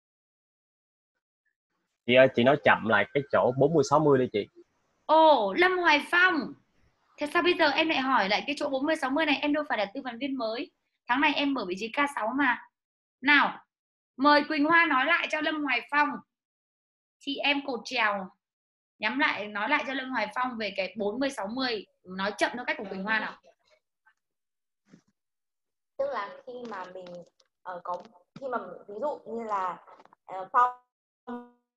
Chị ơi, chị nói chậm lại cái chỗ bốn mươi sáu mươi đi chị. Ồ, Lâm Hoài Phong. Thế sao bây giờ em lại hỏi lại cái chỗ bốn mươi sáu mươi này? Em đâu phải là tư vấn viên mới. Tháng này em ở vị trí K sáu mà. Nào, mời Quỳnh Hoa nói lại cho Lâm Hoài Phong. Chị em cột trèo nhắm lại nói lại cho Lâm Hoài Phong về cái bốn mươi sáu mươi. Nói chậm theo cách của Quỳnh Hoa nào. Tức là khi mà mình uh, có khi mà ví dụ như là uh, Phong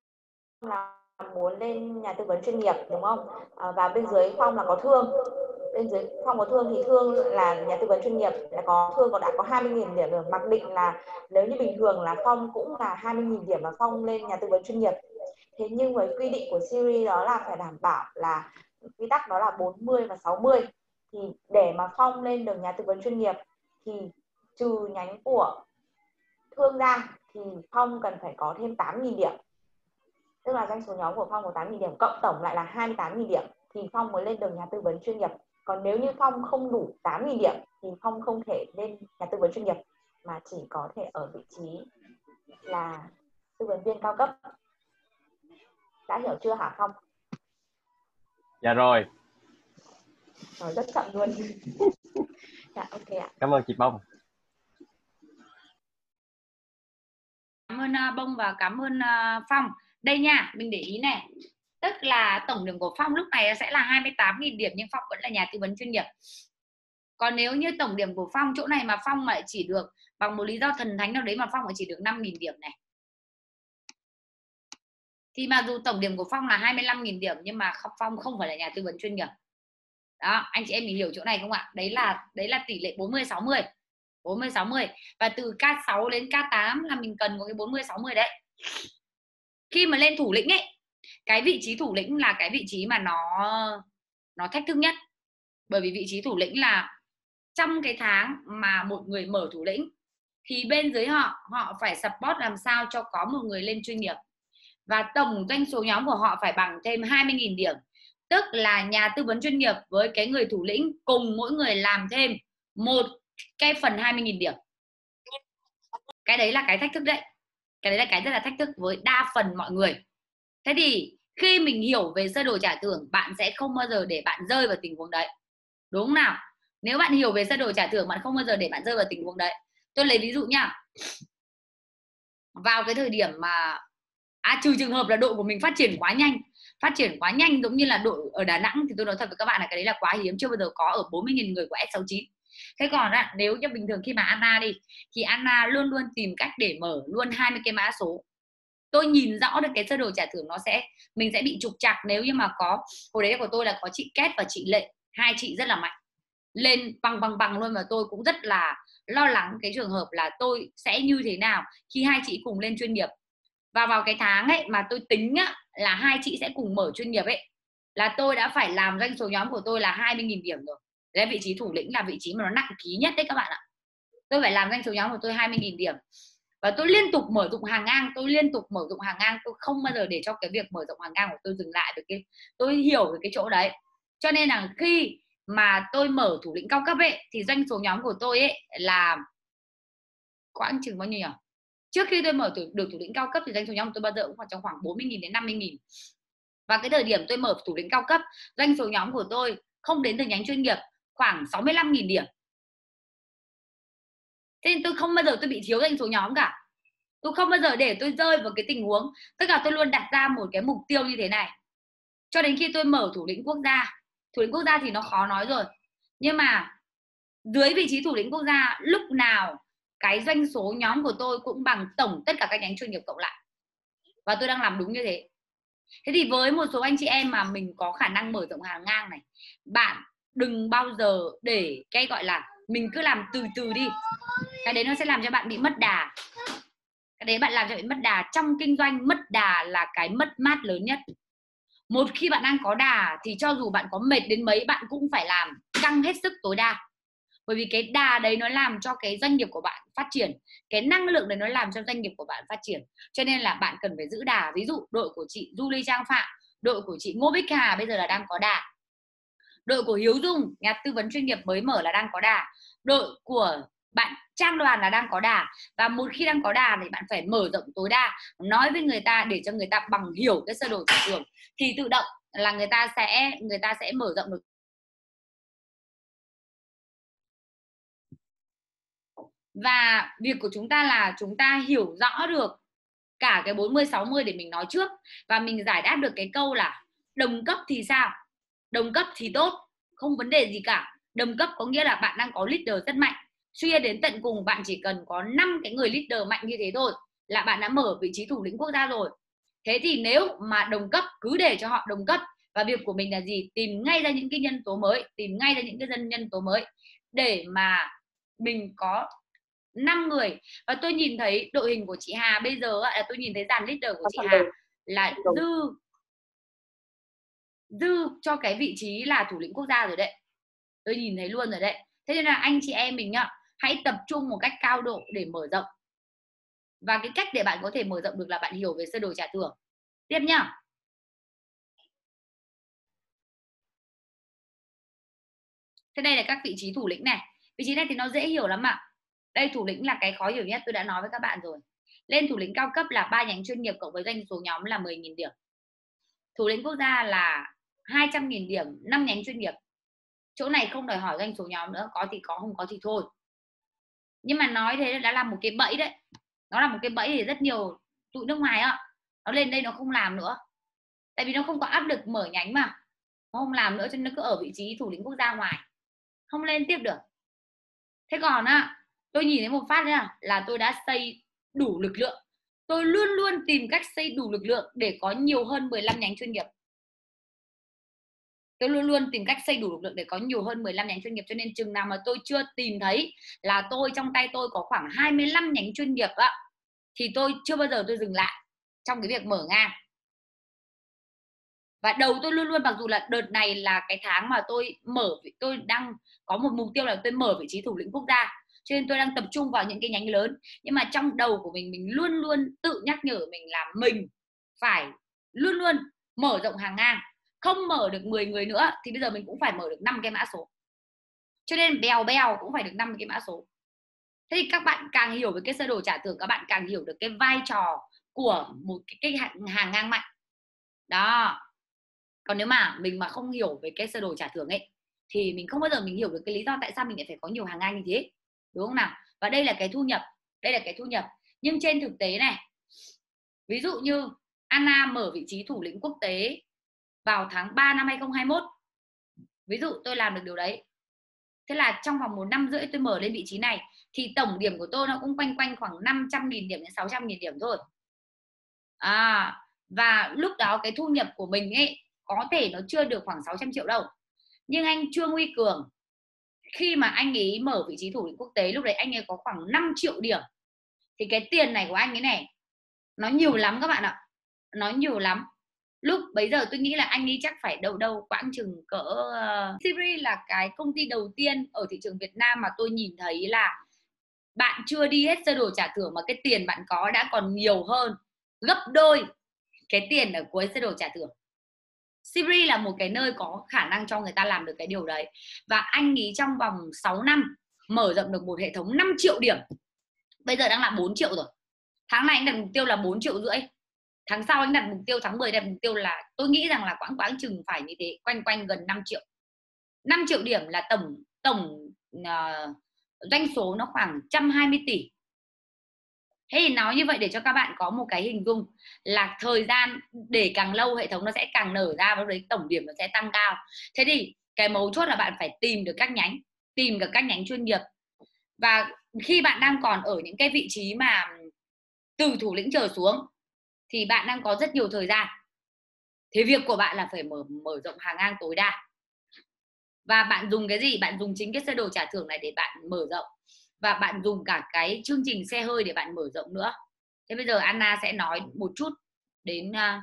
là muốn lên nhà tư vấn chuyên nghiệp đúng không? Uh, và bên dưới Phong là có thương. bên dưới Phong có Thương thì Thương là nhà tư vấn chuyên nghiệp, là có Thương còn đã có hai mươi nghìn điểm rồi. Mặc định là nếu như bình thường là Phong cũng là hai mươi nghìn điểm và Phong lên nhà tư vấn chuyên nghiệp. Thế nhưng với quy định của series đó là phải đảm bảo là quy tắc đó là bốn mươi và sáu mươi. Thì để mà Phong lên được nhà tư vấn chuyên nghiệp thì trừ nhánh của Thương ra thì Phong cần phải có thêm tám nghìn điểm. Tức là doanh số nhóm của Phong có tám nghìn điểm, cộng tổng lại là hai mươi tám nghìn điểm thì Phong mới lên được nhà tư vấn chuyên nghiệp. Còn nếu như Phong không đủ tám nghìn điểm thì Phong không thể lên nhà tư vấn chuyên nghiệp, mà chỉ có thể ở vị trí là tư vấn viên cao cấp. Đã hiểu chưa hả Phong? Dạ rồi. Nói rất chậm luôn. Dạ ok ạ. Cảm ơn chị Bông. Cảm ơn uh, Bông và cảm ơn uh, Phong. Đây nha, mình để ý này. Tức là tổng điểm của Phong lúc này sẽ là hai mươi tám nghìn điểm, nhưng Phong vẫn là nhà tư vấn chuyên nghiệp. Còn nếu như tổng điểm của Phong chỗ này mà Phong lại chỉ được bằng một lý do thần thánh nào đấy mà Phong lại chỉ được năm nghìn điểm này, thì mặc dù tổng điểm của Phong là hai mươi lăm nghìn điểm nhưng mà Phong không phải là nhà tư vấn chuyên nghiệp. Đó, anh chị em mình hiểu chỗ này không ạ? Đấy là đấy là tỷ lệ bốn mươi sáu mươi. bốn mươi sáu mươi. Và từ K sáu đến K tám là mình cần có cái bốn mươi sáu mươi đấy. Khi mà lên thủ lĩnh ấy, cái vị trí thủ lĩnh là cái vị trí mà nó nó thách thức nhất. Bởi vì vị trí thủ lĩnh là trong cái tháng mà một người mở thủ lĩnh thì bên dưới họ họ phải support làm sao cho có một người lên chuyên nghiệp. Và tổng doanh số nhóm của họ phải bằng thêm hai mươi nghìn điểm. Tức là nhà tư vấn chuyên nghiệp với cái người thủ lĩnh cùng mỗi người làm thêm một cái phần hai mươi nghìn điểm. Cái đấy là cái thách thức đấy. Cái đấy là cái rất là thách thức với đa phần mọi người. Thế thì khi mình hiểu về sơ đồ trả thưởng, bạn sẽ không bao giờ để bạn rơi vào tình huống đấy. Đúng không nào? Nếu bạn hiểu về sơ đồ trả thưởng, bạn không bao giờ để bạn rơi vào tình huống đấy. Tôi lấy ví dụ nhá. Vào cái thời điểm mà À, trừ trường hợp là đội của mình phát triển quá nhanh, phát triển quá nhanh giống như là đội ở Đà Nẵng thì tôi nói thật với các bạn là cái đấy là quá hiếm, chưa bao giờ có ở bốn mươi nghìn người của S sáu chín. Thế còn là, nếu như bình thường khi mà Anna đi thì Anna luôn luôn tìm cách để mở luôn hai mươi cái mã số. Tôi nhìn rõ được cái sơ đồ trả thưởng nó sẽ mình sẽ bị trục trặc nếu như mà có hồi đấy của tôi là có chị Kết và chị Lệ, hai chị rất là mạnh lên bằng bằng bằng luôn, mà tôi cũng rất là lo lắng cái trường hợp là tôi sẽ như thế nào khi hai chị cùng lên chuyên nghiệp. Và vào cái tháng ấy mà tôi tính á, là hai chị sẽ cùng mở chuyên nghiệp ấy, là tôi đã phải làm doanh số nhóm của tôi là hai mươi nghìn điểm rồi. Đấy, vị trí thủ lĩnh là vị trí mà nó nặng ký nhất đấy các bạn ạ. Tôi phải làm doanh số nhóm của tôi hai mươi nghìn điểm. Và tôi liên tục mở rộng hàng ngang, tôi liên tục mở rộng hàng ngang, tôi không bao giờ để cho cái việc mở rộng hàng ngang của tôi dừng lại được. Cái tôi hiểu được cái chỗ đấy. Cho nên là khi mà tôi mở thủ lĩnh cao cấp ấy thì doanh số nhóm của tôi ấy là khoảng chừng bao nhiêu nhỉ? Trước khi tôi mở được thủ lĩnh cao cấp thì doanh số nhóm của tôi bao giờ cũng khoảng trong khoảng bốn mươi nghìn đến năm mươi nghìn. Và cái thời điểm tôi mở thủ lĩnh cao cấp, doanh số nhóm của tôi không đến từ nhánh chuyên nghiệp khoảng sáu mươi lăm nghìn điểm. Thế nên tôi không bao giờ tôi bị thiếu doanh số nhóm cả. Tôi không bao giờ để tôi rơi vào cái tình huống, tức là tôi luôn đặt ra một cái mục tiêu như thế này. Cho đến khi tôi mở thủ lĩnh quốc gia. Thủ lĩnh quốc gia thì nó khó nói rồi. Nhưng mà dưới vị trí thủ lĩnh quốc gia, lúc nào cái doanh số nhóm của tôi cũng bằng tổng tất cả các nhánh chuyên nghiệp cộng lại. Và tôi đang làm đúng như thế. Thế thì với một số anh chị em mà mình có khả năng mở rộng hàng ngang này, bạn đừng bao giờ để cái gọi là mình cứ làm từ từ đi. Cái đấy nó sẽ làm cho bạn bị mất đà. Cái đấy bạn làm cho bạn mất đà. Trong kinh doanh, mất đà là cái mất mát lớn nhất. Một khi bạn đang có đà thì cho dù bạn có mệt đến mấy, bạn cũng phải làm căng hết sức tối đa. Bởi vì cái đà đấy nó làm cho cái doanh nghiệp của bạn phát triển. Cái năng lượng đấy nó làm cho doanh nghiệp của bạn phát triển. Cho nên là bạn cần phải giữ đà. Ví dụ đội của chị Julie Trang Phạm, đội của chị Ngô Bích Hà bây giờ là đang có đà. Đội của Hiếu Dung, nhà tư vấn chuyên nghiệp mới mở là đang có đà. Đội của bạn Trang Đoàn là đang có đà. Và một khi đang có đà thì bạn phải mở rộng tối đa, nói với người ta để cho người ta bằng hiểu cái sơ đồ thị trường, thì tự động là người ta sẽ người ta sẽ mở rộng được. Và việc của chúng ta là chúng ta hiểu rõ được cả cái bốn mươi sáu mươi để mình nói trước. Và mình giải đáp được cái câu là đồng cấp thì sao? Đồng cấp thì tốt, không vấn đề gì cả. Đồng cấp có nghĩa là bạn đang có leader rất mạnh. Suy đến tận cùng bạn chỉ cần có năm cái người leader mạnh như thế thôi là bạn đã mở vị trí thủ lĩnh quốc gia rồi. Thế thì nếu mà đồng cấp, cứ để cho họ đồng cấp Và việc của mình là gì? Tìm ngay ra những cái nhân tố mới, tìm ngay ra những cái dân nhân tố mới để mà mình có năm người. Và tôi nhìn thấy đội hình của chị Hà bây giờ là tôi nhìn thấy dàn leader của chị Hà là dư dư cho cái vị trí là thủ lĩnh quốc gia rồi đấy. Tôi nhìn thấy luôn rồi đấy. Thế nên là anh chị em mình nhá, hãy tập trung một cách cao độ để mở rộng. Và cái cách để bạn có thể mở rộng được là bạn hiểu về sơ đồ trả thưởng. Tiếp nhá. Thế đây là các vị trí thủ lĩnh này. Vị trí này thì nó dễ hiểu lắm ạ. Đây thủ lĩnh là cái khó hiểu nhất, tôi đã nói với các bạn rồi. Lên thủ lĩnh cao cấp là ba nhánh chuyên nghiệp cộng với doanh số nhóm là mười nghìn điểm. Thủ lĩnh quốc gia là hai trăm nghìn điểm, năm nhánh chuyên nghiệp. Chỗ này không đòi hỏi doanh số nhóm nữa, có thì có, không có thì thôi. Nhưng mà nói thế đã là một cái bẫy đấy. Nó là một cái bẫy thì rất nhiều tụi nước ngoài á, nó lên đây nó không làm nữa. Tại vì nó không có áp lực mở nhánh mà. Nó không làm nữa cho nên nó cứ ở vị trí thủ lĩnh quốc gia ngoài, không lên tiếp được. Thế còn á, tôi nhìn thấy một phát nha, là tôi đã xây đủ lực lượng. Tôi luôn luôn tìm cách xây đủ lực lượng để có nhiều hơn mười lăm nhánh chuyên nghiệp. Tôi luôn luôn tìm cách xây đủ lực lượng để có nhiều hơn mười lăm nhánh chuyên nghiệp. Cho nên chừng nào mà tôi chưa tìm thấy là tôi trong tay tôi có khoảng hai mươi lăm nhánh chuyên nghiệp á, thì tôi chưa bao giờ tôi dừng lại trong cái việc mở ngang. Và đầu tôi luôn luôn, mặc dù là đợt này là cái tháng mà tôi mở, tôi đang có một mục tiêu là tôi mở vị trí thủ lĩnh quốc gia, cho nên tôi đang tập trung vào những cái nhánh lớn. Nhưng mà trong đầu của mình, mình luôn luôn tự nhắc nhở mình là mình phải luôn luôn mở rộng hàng ngang. Không mở được mười người nữa thì bây giờ mình cũng phải mở được năm cái mã số. Cho nên bèo bèo cũng phải được năm cái mã số. Thế thì các bạn càng hiểu về cái sơ đồ trả thưởng, các bạn càng hiểu được cái vai trò của một cái, cái hàng, hàng ngang mạnh. Đó. Còn nếu mà mình mà không hiểu về cái sơ đồ trả thưởng ấy thì mình không bao giờ mình hiểu được cái lý do tại sao mình lại phải có nhiều hàng ngang như thế, đúng không nào? Và đây là cái thu nhập, đây là cái thu nhập. Nhưng trên thực tế này, ví dụ như Anna mở vị trí thủ lĩnh quốc tế vào tháng ba năm hai không hai mốt, ví dụ tôi làm được điều đấy, thế là trong vòng một năm rưỡi tôi mở lên vị trí này thì tổng điểm của tôi nó cũng quanh quanh khoảng năm trăm nghìn điểm đến sáu trăm nghìn điểm thôi. À, và lúc đó cái thu nhập của mình ấy có thể nó chưa được khoảng sáu trăm triệu đâu. Nhưng anh Trương Huy Cường, khi mà anh ấy mở vị trí thủ lĩnh quốc tế, lúc đấy anh ấy có khoảng năm triệu điểm. Thì cái tiền này của anh ấy này, nó nhiều lắm các bạn ạ. Nó nhiều lắm. Lúc bấy giờ tôi nghĩ là anh ấy chắc phải đâu đâu quãng chừng cỡ uh... Sibri là cái công ty đầu tiên ở thị trường Việt Nam mà tôi nhìn thấy là bạn chưa đi hết sơ đồ trả thưởng mà cái tiền bạn có đã còn nhiều hơn gấp đôi cái tiền ở cuối sơ đồ trả thưởng. Sibri là một cái nơi có khả năng cho người ta làm được cái điều đấy. Và anh ấy trong vòng sáu năm mở rộng được một hệ thống năm triệu điểm. Bây giờ đang là bốn triệu rồi. Tháng này anh đặt mục tiêu là bốn triệu rưỡi. Tháng sau anh đặt mục tiêu, tháng mười đặt mục tiêu là tôi nghĩ rằng là quãng quãng chừng phải như thế, quanh quanh gần năm triệu. năm triệu điểm là tổng tổng uh, doanh số nó khoảng một trăm hai mươi tỷ. Thế thì nói như vậy để cho các bạn có một cái hình dung là thời gian để càng lâu hệ thống nó sẽ càng nở ra, và lúc đấy tổng điểm nó sẽ tăng cao. Thế thì cái mấu chốt là bạn phải tìm được các nhánh, tìm được các nhánh chuyên nghiệp. Và khi bạn đang còn ở những cái vị trí mà từ thủ lĩnh trở xuống thì bạn đang có rất nhiều thời gian. Thế việc của bạn là phải mở mở rộng hàng ngang tối đa. Và bạn dùng cái gì? Bạn dùng chính cái sơ đồ trả thưởng này để bạn mở rộng. Và bạn dùng cả cái chương trình xe hơi để bạn mở rộng nữa. Thế bây giờ Anna sẽ nói một chút đến uh,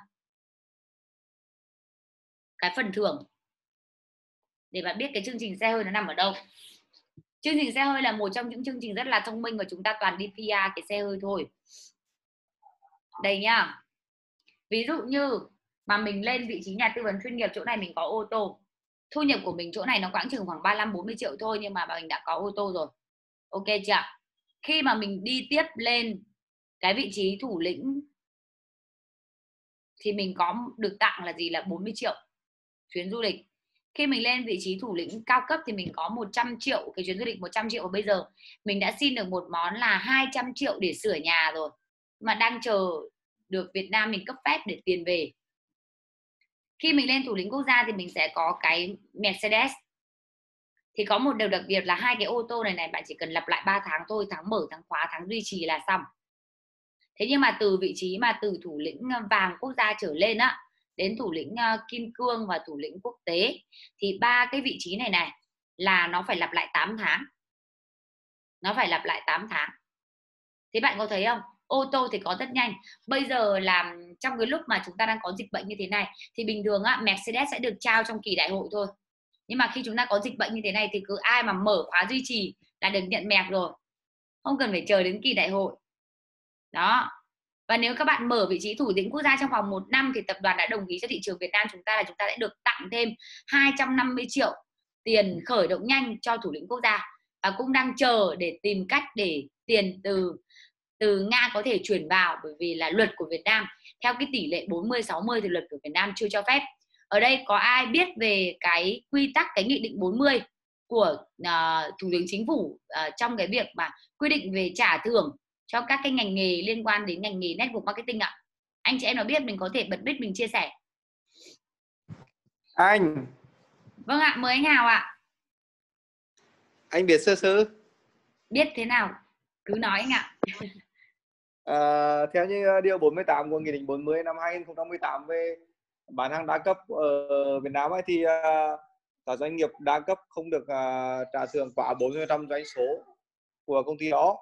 cái phần thưởng để bạn biết cái chương trình xe hơi nó nằm ở đâu. Chương trình xe hơi là một trong những chương trình rất là thông minh và chúng ta toàn đi pê e cái xe hơi thôi. Đây nhá. Ví dụ như mà mình lên vị trí nhà tư vấn chuyên nghiệp, chỗ này mình có ô tô. Thu nhập của mình chỗ này nó quãng chừng khoảng ba mươi lăm bốn mươi triệu thôi, nhưng mà mình đã có ô tô rồi. Ok chưa? Khi mà mình đi tiếp lên cái vị trí thủ lĩnh thì mình có được tặng là gì? Là bốn mươi triệu chuyến du lịch. Khi mình lên vị trí thủ lĩnh cao cấp thì mình có một trăm triệu cái chuyến du lịch một trăm triệu. Và bây giờ mình đã xin được một món là hai trăm triệu để sửa nhà rồi, mà đang chờ được Việt Nam mình cấp phép để tiền về. Khi mình lên thủ lĩnh quốc gia thì mình sẽ có cái Mercedes. Thì có một điều đặc biệt là hai cái ô tô này này bạn chỉ cần lặp lại ba tháng thôi, tháng mở, tháng khóa, tháng duy trì là xong. Thế nhưng mà từ vị trí mà từ thủ lĩnh vàng quốc gia trở lên á, đến thủ lĩnh uh, kim cương và thủ lĩnh quốc tế, thì ba cái vị trí này này là nó phải lặp lại tám tháng. Nó phải lặp lại tám tháng. Thế bạn có thấy không? Ô tô thì có rất nhanh. Bây giờ là trong cái lúc mà chúng ta đang có dịch bệnh như thế này thì bình thường á, Mercedes sẽ được trao trong kỳ đại hội thôi. Nhưng mà khi chúng ta có dịch bệnh như thế này thì cứ ai mà mở khóa duy trì là được nhận Merc rồi, không cần phải chờ đến kỳ đại hội. Đó. Và nếu các bạn mở vị trí thủ lĩnh quốc gia trong vòng một năm thì tập đoàn đã đồng ý cho thị trường Việt Nam chúng ta là chúng ta sẽ được tặng thêm hai trăm năm mươi triệu tiền khởi động nhanh cho thủ lĩnh quốc gia, và cũng đang chờ để tìm cách để tiền từ từ Nga có thể chuyển vào, bởi vì là luật của Việt Nam theo cái tỷ lệ bốn mươi sáu mươi thì luật của Việt Nam chưa cho phép. Ở đây có ai biết về cái quy tắc, cái nghị định bốn mươi của uh, Thủ tướng Chính phủ uh, trong cái việc mà quy định về trả thưởng cho các cái ngành nghề liên quan đến ngành nghề network marketing ạ? Anh chị em nào biết mình có thể bật mic mình chia sẻ. Anh. Vâng ạ, mời anh Hào ạ. Anh biết sơ sơ. Biết thế nào? Cứ nói anh ạ. À, theo như điều bốn mươi tám của Nghị định bốn mươi năm hai nghìn không trăm mười tám về bán hàng đa cấp ở Việt Nam ấy, thì uh, các doanh nghiệp đa cấp không được uh, trả thưởng quá bốn mươi phần trăm doanh số của công ty đó.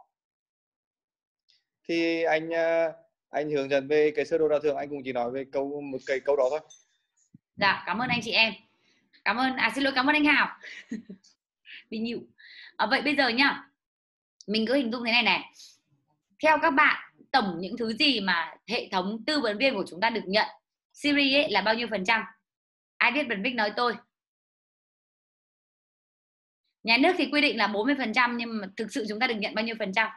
Thì anh uh, anh hướng dẫn về cái sơ đồ trả thưởng, anh cũng chỉ nói về câu một cái câu đó thôi. Dạ, cảm ơn anh chị em. Cảm ơn, à xin lỗi, cảm ơn anh Hào. Bị nhịu. À, vậy bây giờ nhá, mình cứ hình dung thế này này. Theo các bạn, tổng những thứ gì mà hệ thống tư vấn viên của chúng ta được nhận series ấy là bao nhiêu phần trăm? Ai biết bật mic nói tôi. Nhà nước thì quy định là bốn mươi phần trăm, nhưng mà thực sự chúng ta được nhận bao nhiêu phần trăm?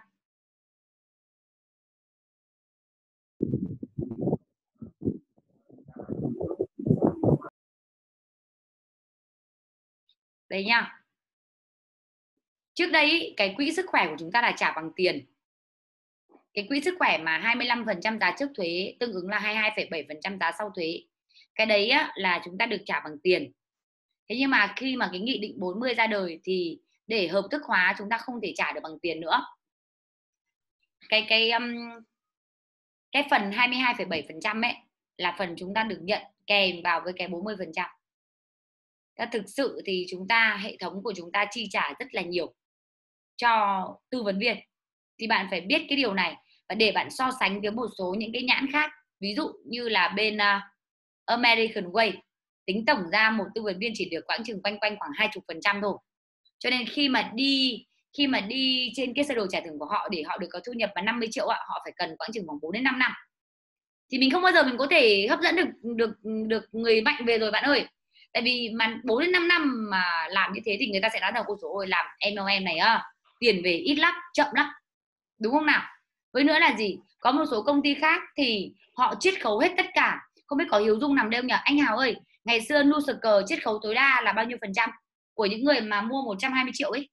Đấy nhá. Trước đây cái quỹ sức khỏe của chúng ta là trả bằng tiền. Cái quỹ sức khỏe mà hai mươi lăm phần trăm giá trước thuế tương ứng là hai mươi hai phẩy bảy phần trăm giá sau thuế. Cái đấy á, là chúng ta được trả bằng tiền. Thế nhưng mà khi mà cái nghị định bốn mươi ra đời thì để hợp thức hóa chúng ta không thể trả được bằng tiền nữa. Cái cái um, cái phần hai mươi hai phẩy bảy phần trăm ấy là phần chúng ta được nhận kèm vào với cái bốn mươi phần trăm. Thực sự thì chúng ta, hệ thống của chúng ta chi trả rất là nhiều cho tư vấn viên. Thì bạn phải biết cái điều này, và để bạn so sánh với một số những cái nhãn khác, ví dụ như là bên uh, American Way, tính tổng ra một tư vấn viên chỉ được quãng chừng quanh quanh khoảng hai mươi phần trăm thôi. Cho nên khi mà đi khi mà đi trên cái sơ đồ trả thưởng của họ để họ được có thu nhập là năm mươi triệu ạ, họ phải cần quãng chừng khoảng bốn đến năm năm. Thì mình không bao giờ mình có thể hấp dẫn được được được người mạnh về rồi bạn ơi. Tại vì mà bốn đến năm năm mà làm như thế thì người ta sẽ nói rằng ôi dồi ôi, làm em lờ em này á, tiền về ít lắm, chậm lắm. Đúng không nào? Với nữa là gì? Có một số công ty khác thì họ chiết khấu hết tất cả. Không biết có Hiếu Dung nằm đây không nhỉ? Anh Hào ơi, ngày xưa Nusuker chiết khấu tối đa là bao nhiêu phần trăm của những người mà mua một trăm hai mươi triệu ấy?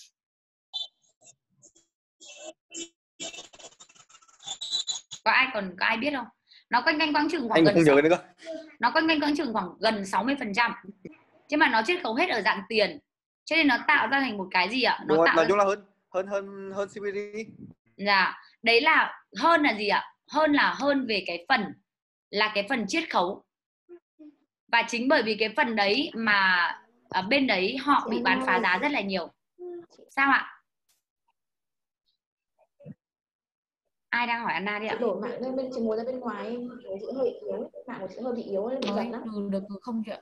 Có ai còn có ai biết không? Nó quanh quanh quãng chừng khoảng anh gần không nhớ nữa. Nó quanh quanh quãng chừng khoảng gần sáu mươi phần trăm. Chứ mà nó chiết khấu hết ở dạng tiền. Cho nên nó tạo ra thành một cái gì ạ? Nó Đúng tạo nói ra... chung là hơn hơn hơn hơn xê pê đê. Dạ, đấy là hơn là gì ạ? Hơn là hơn về cái phần là cái phần chiết khấu. Và chính bởi vì cái phần đấy mà ở bên đấy họ bị bán phá giá rất là nhiều. Sao ạ? Ai đang hỏi Anna đi ạ? Chị đổi mạng lên bên, chị ngồi ra bên ngoài em, chị hơi yếu, mạng của chị hơi bị yếu nên bị giật lắm. Được được không chị ạ?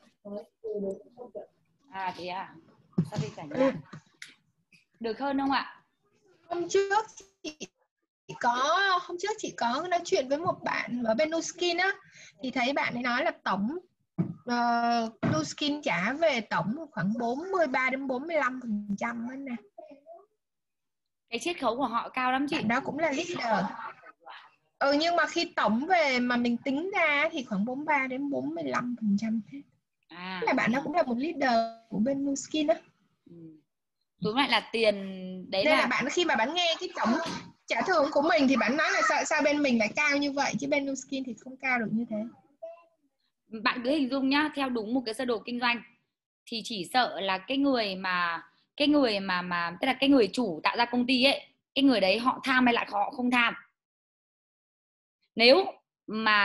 À thế à? Sao đi cả nhà? Được hơn không ạ? Hôm trước chị có hôm trước chị có nói chuyện với một bạn ở bên Nuskin á, thì thấy bạn ấy nói là tổng uh, Nuskin trả về tổng khoảng bốn mươi ba đến bốn mươi lăm phần trăm nè. Cái chiết khấu của họ cao lắm chị. Bạn đó cũng là leader. Ừ, nhưng mà khi tổng về mà mình tính ra thì khoảng bốn mươi ba đến bốn mươi lăm phần trăm. À, là bạn đó cũng là một leader của bên Nuskin á. Ừ. Đúng lại là tiền đấy. Nên là... là bạn khi mà bạn nghe cái tổng trả thưởng của mình thì bạn nói là sao, sao bên mình lại cao như vậy chứ bên Nuskin thì không cao được như thế. Bạn cứ hình dung nhá, theo đúng một cái sơ đồ kinh doanh thì chỉ sợ là cái người mà cái người mà mà tức là cái người chủ tạo ra công ty ấy, cái người đấy họ tham hay là họ không tham. Nếu mà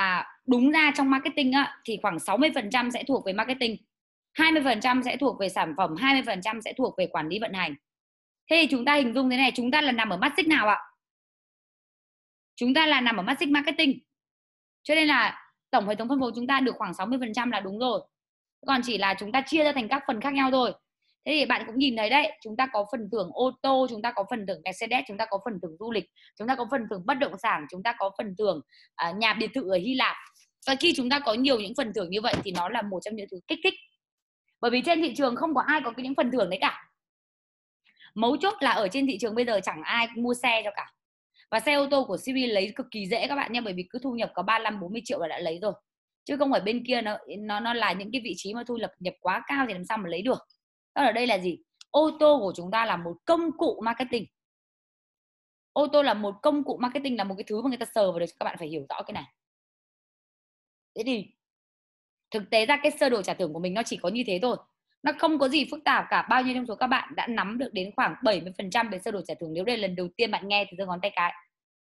đúng ra trong marketing á, thì khoảng sáu mươi phần trăm sẽ thuộc về marketing, hai mươi phần trăm sẽ thuộc về sản phẩm, hai mươi phần trăm sẽ thuộc về quản lý vận hành. Thế thì chúng ta hình dung thế này, chúng ta là nằm ở mắt xích nào ạ? Chúng ta là nằm ở mắt xích marketing. Cho nên là tổng hệ thống phân phối chúng ta được khoảng sáu mươi phần trăm là đúng rồi. Còn chỉ là chúng ta chia ra thành các phần khác nhau thôi. Thế thì bạn cũng nhìn thấy đấy, chúng ta có phần thưởng ô tô, chúng ta có phần thưởng Mercedes, chúng ta có phần thưởng du lịch, chúng ta có phần thưởng bất động sản, chúng ta có phần thưởng uh, nhà biệt thự ở Hy Lạp. Và khi chúng ta có nhiều những phần thưởng như vậy thì nó là một trong những thứ kích thích. Bởi vì trên thị trường không có ai có những phần thưởng đấy cả. Mấu chốt là ở trên thị trường bây giờ chẳng ai mua xe cho cả. Và xe ô tô của Siri lấy cực kỳ dễ các bạn nhé, bởi vì cứ thu nhập có ba mươi lăm bốn mươi triệu là đã lấy rồi. Chứ không phải bên kia nó nó nó là những cái vị trí mà thu nhập nhập quá cao thì làm sao mà lấy được. Đó ở đây là gì? Ô tô của chúng ta là một công cụ marketing. Ô tô là một công cụ marketing, là một cái thứ mà người ta sờ vào được, các bạn phải hiểu rõ cái này. Thế thì thực tế ra cái sơ đồ trả thưởng của mình nó chỉ có như thế thôi. Nó không có gì phức tạp cả. Bao nhiêu trong số các bạn đã nắm được đến khoảng bảy mươi phần trăm về sơ đồ trả thưởng? Nếu đây là lần đầu tiên bạn nghe thì giơ ngón tay cái.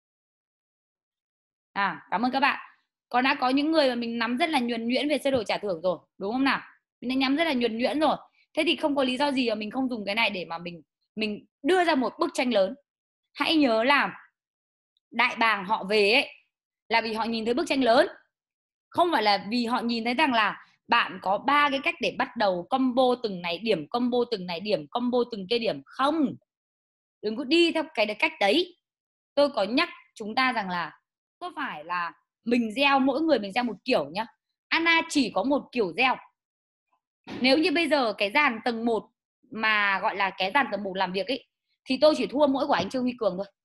À, cảm ơn các bạn. Còn đã có những người mà mình nắm rất là nhuần nhuyễn về sơ đồ trả thưởng rồi, đúng không nào? Mình đã nắm rất là nhuần nhuyễn rồi. Thế thì không có lý do gì mà mình không dùng cái này để mà mình mình đưa ra một bức tranh lớn. Hãy nhớ là đại bàng họ về ấy là vì họ nhìn thấy bức tranh lớn, không phải là vì họ nhìn thấy rằng là bạn có ba cái cách để bắt đầu combo từng này điểm, combo từng này điểm, combo từng cái điểm. Không, đừng có đi theo cái cách đấy. Tôi có nhắc chúng ta rằng là có phải là mình gieo, mỗi người mình gieo một kiểu nhá. Anna chỉ có một kiểu gieo. Nếu như bây giờ cái dàn tầng một mà gọi là cái dàn tầng một làm việc ấy, thì tôi chỉ thua mỗi của anh Trương Huy Cường thôi.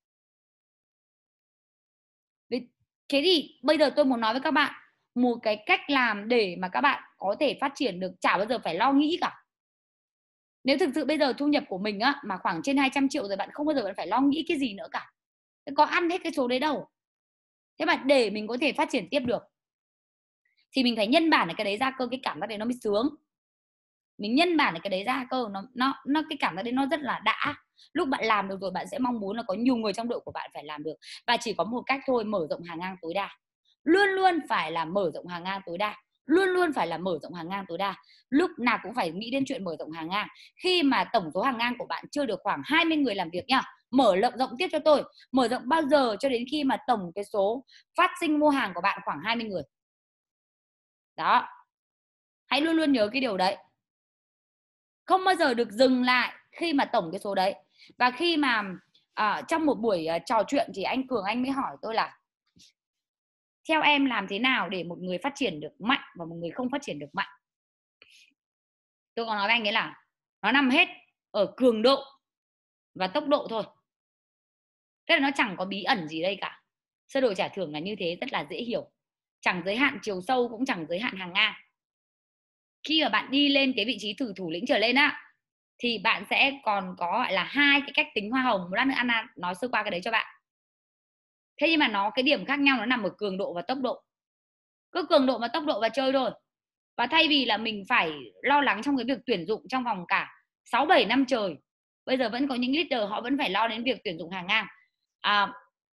Thế thì bây giờ tôi muốn nói với các bạn một cái cách làm để mà các bạn có thể phát triển được, chả bao giờ phải lo nghĩ cả. Nếu thực sự bây giờ thu nhập của mình á mà khoảng trên hai trăm triệu rồi, bạn không bao giờ bạn phải lo nghĩ cái gì nữa cả. Có ăn hết cái số đấy đâu. Thế mà để mình có thể phát triển tiếp được thì mình phải nhân bản cái đấy ra cơ, cái cảm giác đấy nó mới sướng. Mình nhân bản cái đấy ra cơ, nó nó nó cái cảm giác đấy nó rất là đã. Lúc bạn làm được rồi bạn sẽ mong muốn là có nhiều người trong đội của bạn phải làm được. Và chỉ có một cách thôi, mở rộng hàng ngang tối đa. Luôn luôn phải là mở rộng hàng ngang tối đa. Luôn luôn phải là mở rộng hàng ngang tối đa. Lúc nào cũng phải nghĩ đến chuyện mở rộng hàng ngang. Khi mà tổng số hàng ngang của bạn chưa được khoảng hai mươi người làm việc nhá, mở rộng rộng tiếp cho tôi. Mở rộng bao giờ? Cho đến khi mà tổng cái số phát sinh mua hàng của bạn khoảng hai mươi người. Đó. Hãy luôn luôn nhớ cái điều đấy. Không bao giờ được dừng lại khi mà tổng cái số đấy. Và khi mà uh, trong một buổi uh, trò chuyện thì anh Cường anh mới hỏi tôi là theo em làm thế nào để một người phát triển được mạnh và một người không phát triển được mạnh. Tôi có nói với anh ấy là nó nằm hết ở cường độ và tốc độ thôi. Thế là nó chẳng có bí ẩn gì đây cả. Sơ đồ trả thưởng là như thế, rất là dễ hiểu. Chẳng giới hạn chiều sâu cũng chẳng giới hạn hàng ngang. Khi mà bạn đi lên cái vị trí thử thủ lĩnh trở lên á, thì bạn sẽ còn có gọi là hai cái cách tính hoa hồng. Một lát nữa Anna nói sơ qua cái đấy cho bạn. Thế nhưng mà nó cái điểm khác nhau nó nằm ở cường độ và tốc độ. Cứ cường độ và tốc độ và chơi thôi. Và thay vì là mình phải lo lắng trong cái việc tuyển dụng trong vòng cả sáu bảy năm trời, bây giờ vẫn có những leader họ vẫn phải lo đến việc tuyển dụng hàng ngang. À,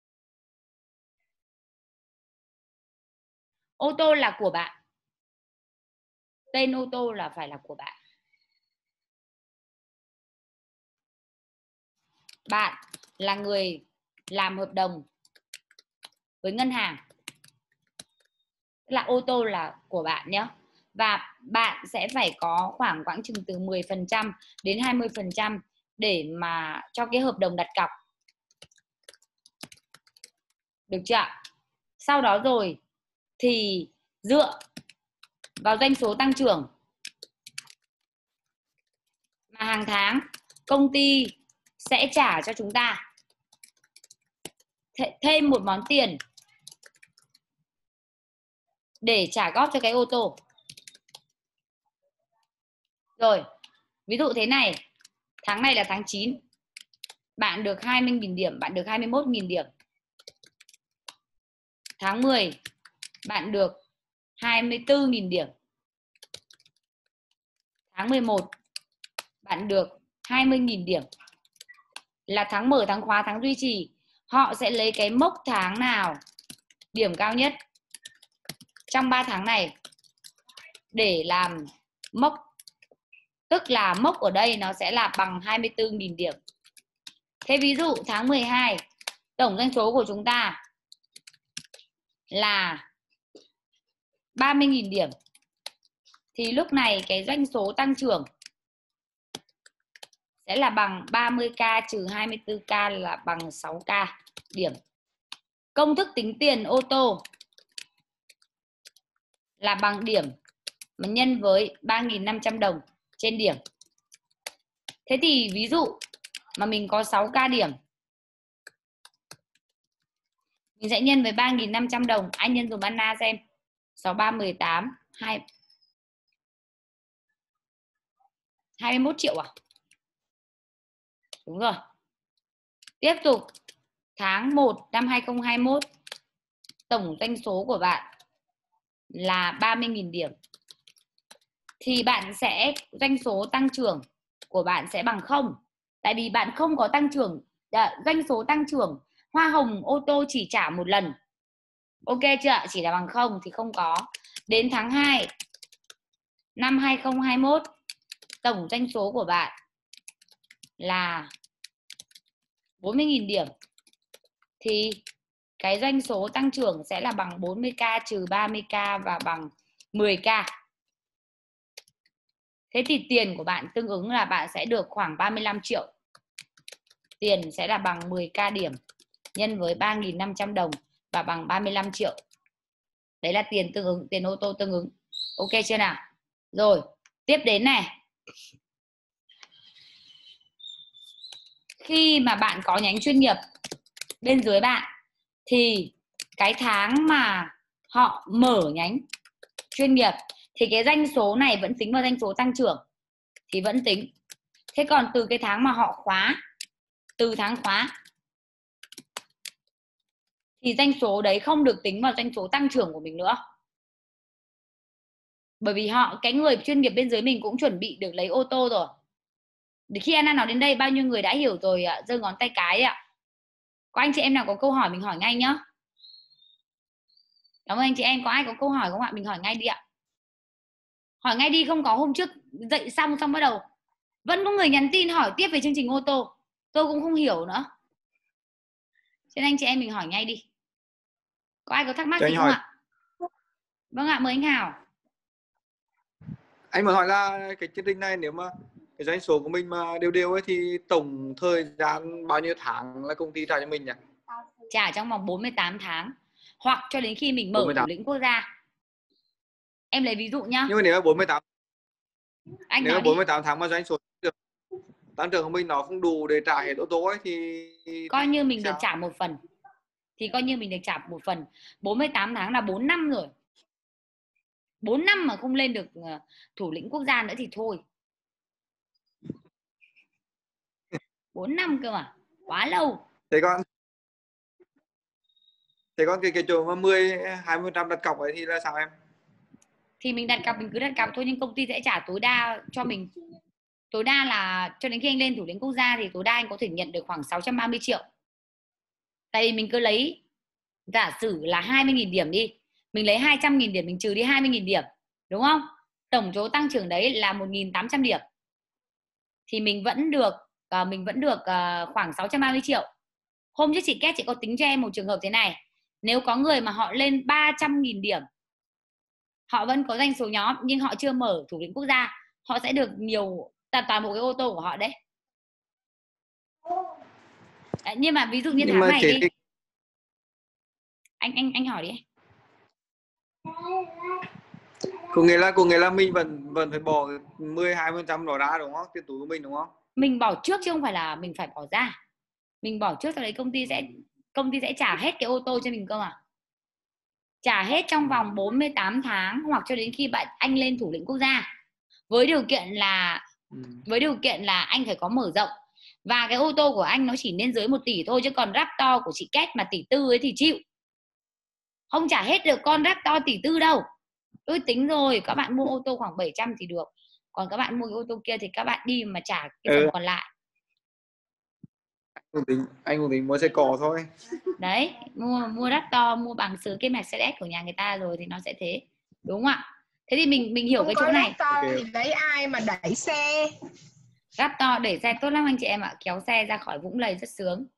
ô tô là của bạn. Tên ô tô là phải là của bạn. Bạn là người làm hợp đồng với ngân hàng. Là ô tô là của bạn nhé. Và bạn sẽ phải có khoảng quãng chừng từ mười phần trăm đến hai mươi phần trăm để mà cho cái hợp đồng đặt cọc. Được chưa? Sau đó rồi thì dựa vào doanh số tăng trưởng mà hàng tháng công ty sẽ trả cho chúng ta thêm một món tiền để trả góp cho cái ô tô. Rồi, ví dụ thế này, tháng này là tháng chín, bạn được hai mươi nghìn điểm, bạn được hai mươi mốt nghìn điểm. Tháng mười, bạn được hai mươi tư nghìn điểm. Tháng mười một, bạn được hai mươi nghìn điểm. Là tháng mở, tháng khóa, tháng duy trì. Họ sẽ lấy cái mốc tháng nào điểm cao nhất, trong ba tháng này để làm mốc, tức là mốc ở đây nó sẽ là bằng hai mươi tư nghìn điểm. Thế ví dụ tháng mười hai tổng doanh số của chúng ta là ba mươi nghìn điểm, thì lúc này cái doanh số tăng trưởng sẽ là bằng ba mươi k trừ hai mươi tư k là bằng sáu k điểm. Công thức tính tiền ô tô là bằng điểm mà nhân với ba nghìn năm trăm đồng trên điểm. Thế thì ví dụ mà mình có sáu k điểm, mình sẽ nhân với ba nghìn năm trăm đồng. Anh nhân dùng Anna xem. sáu ba mười tám hai hai mươi mốt triệu à? Đúng rồi. Tiếp tục tháng một năm hai không hai mốt tổng doanh số của bạn là ba mươi nghìn điểm. Thì bạn sẽ doanh số tăng trưởng của bạn sẽ bằng không. Tại vì bạn không có tăng trưởng, doanh số tăng trưởng, hoa hồng ô tô chỉ trả một lần. Ok chưa? Chỉ là bằng không thì không có. Đến tháng hai năm hai không hai mốt tổng doanh số của bạn là bốn mươi nghìn điểm. Thì cái doanh số tăng trưởng sẽ là bằng bốn mươi k trừ ba mươi k và bằng mười k. Thế thì tiền của bạn tương ứng là bạn sẽ được khoảng ba mươi lăm triệu. Tiền sẽ là bằng mười k điểm nhân với ba nghìn năm trăm đồng và bằng ba mươi lăm triệu. Đấy là tiền tương ứng, tiền ô tô tương ứng. Ok chưa nào? Rồi, tiếp đến này. Khi mà bạn có nhánh chuyên nghiệp bên dưới bạn thì cái tháng mà họ mở nhánh chuyên nghiệp thì cái doanh số này vẫn tính vào doanh số tăng trưởng thì vẫn tính. Thế còn từ cái tháng mà họ khóa, từ tháng khóa thì doanh số đấy không được tính vào doanh số tăng trưởng của mình nữa. Bởi vì họ, cái người chuyên nghiệp bên dưới mình cũng chuẩn bị được lấy ô tô rồi. Để khi Anna nói đến đây bao nhiêu người đã hiểu rồi ạ? Giơ ngón tay cái ạ. Có anh chị em nào có câu hỏi mình hỏi ngay nhá. Cảm ơn anh chị em. Có ai có câu hỏi không ạ? Mình hỏi ngay đi ạ. Hỏi ngay đi, không có hôm trước dậy xong xong bắt đầu vẫn có người nhắn tin hỏi tiếp về chương trình ô tô. Tôi cũng không hiểu nữa. Cho nên anh chị em mình hỏi ngay đi. Có ai có thắc mắc gì không hỏi. ạ? Vâng ạ, mời anh Hào. Anh muốn hỏi là cái chương trình này nếu mà cái doanh số của mình mà đều đều ấy thì tổng thời gian bao nhiêu tháng là công ty trả cho mình nhỉ? Trả trong vòng bốn mươi tám tháng hoặc cho đến khi mình mở thủ lĩnh quốc gia. Em lấy ví dụ nhá. Nhưng mà nếu mà bốn mươi tám anh nếu nói mà bốn mươi tám tháng mà doanh số được tăng trưởng của mình nó không đủ để trả hết ô tô ấy thì coi như mình sao? được trả một phần. Thì coi như mình được trả một phần. bốn mươi tám tháng là bốn năm rồi. bốn năm mà không lên được thủ lĩnh quốc gia nữa thì thôi. bốn năm cơ mà. Quá lâu. Thế còn Thế còn cái, cái chỗ mà mười, hai mươi phần trăm đặt cọc ấy thì là sao em? Thì mình đặt cọc mình cứ đặt cọc thôi, nhưng công ty sẽ trả tối đa cho mình. Tối đa là cho đến khi anh lên thủ lĩnh quốc gia thì tối đa anh có thể nhận được khoảng sáu trăm ba mươi triệu. Tại vì mình cứ lấy, giả sử là hai mươi nghìn điểm đi. Mình lấy hai trăm nghìn điểm, mình trừ đi hai mươi nghìn điểm. Đúng không? Tổng số tăng trưởng đấy là một nghìn tám trăm điểm. Thì mình vẫn được uh, mình vẫn được uh, khoảng sáu trăm ba mươi triệu. Hôm trước chị Kết chị có tính cho em một trường hợp thế này. Nếu có người mà họ lên ba trăm nghìn điểm, họ vẫn có doanh số nhóm nhưng họ chưa mở thủ lĩnh quốc gia, họ sẽ được nhiều toàn bộ cái ô tô của họ đấy. Đấy, nhưng mà ví dụ như tháng này đi, anh anh anh hỏi đi. Có nghĩa là có nghĩa là mình vẫn vẫn phải bỏ mười hai phần trăm đó ra đúng không? Tiền túi của mình đúng không? Mình bỏ trước chứ không phải là mình phải bỏ ra. Mình bỏ trước, sau đấy công ty sẽ công ty sẽ trả hết cái ô tô cho mình cơ mà. Trả hết trong vòng bốn mươi tám tháng hoặc cho đến khi bạn anh lên thủ lĩnh quốc gia. Với điều kiện là với điều kiện là anh phải có mở rộng. Và cái ô tô của anh nó chỉ lên dưới một tỷ thôi, chứ còn Raptor của chị Kết mà tỷ tư ấy thì chịu. Không trả hết được con Raptor tỷ tư đâu. Tôi tính rồi, các bạn mua ô tô khoảng bảy trăm thì được. Còn các bạn mua cái ô tô kia thì các bạn đi mà trả cái phần ừ. còn lại. cũng tính anh cũng tính mua xe cỏ thôi. Đấy, mua mua đắt to, mua bằng sứ cái Mercedes của nhà người ta rồi thì nó sẽ thế, đúng không ạ? Thế thì mình mình hiểu Không cái có chỗ này. đắt to thì lấy ai mà đẩy xe. Đắt to đẩy xe tốt lắm anh chị em ạ, kéo xe ra khỏi vũng lầy rất sướng.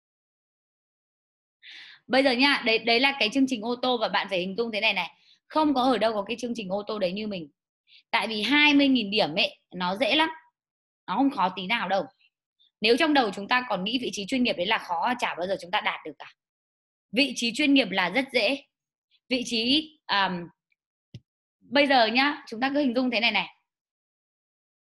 Bây giờ nha, đấy đấy là cái chương trình ô tô và bạn phải hình dung thế này này. Không có ở đâu có cái chương trình ô tô đấy như mình. Tại vì hai mươi nghìn điểm ấy, nó dễ lắm. Nó không khó tí nào đâu. Nếu trong đầu chúng ta còn nghĩ vị trí chuyên nghiệp đấy là khó, chả bao giờ chúng ta đạt được cả. Vị trí chuyên nghiệp là rất dễ. Vị trí um, bây giờ nhá, chúng ta cứ hình dung thế này này.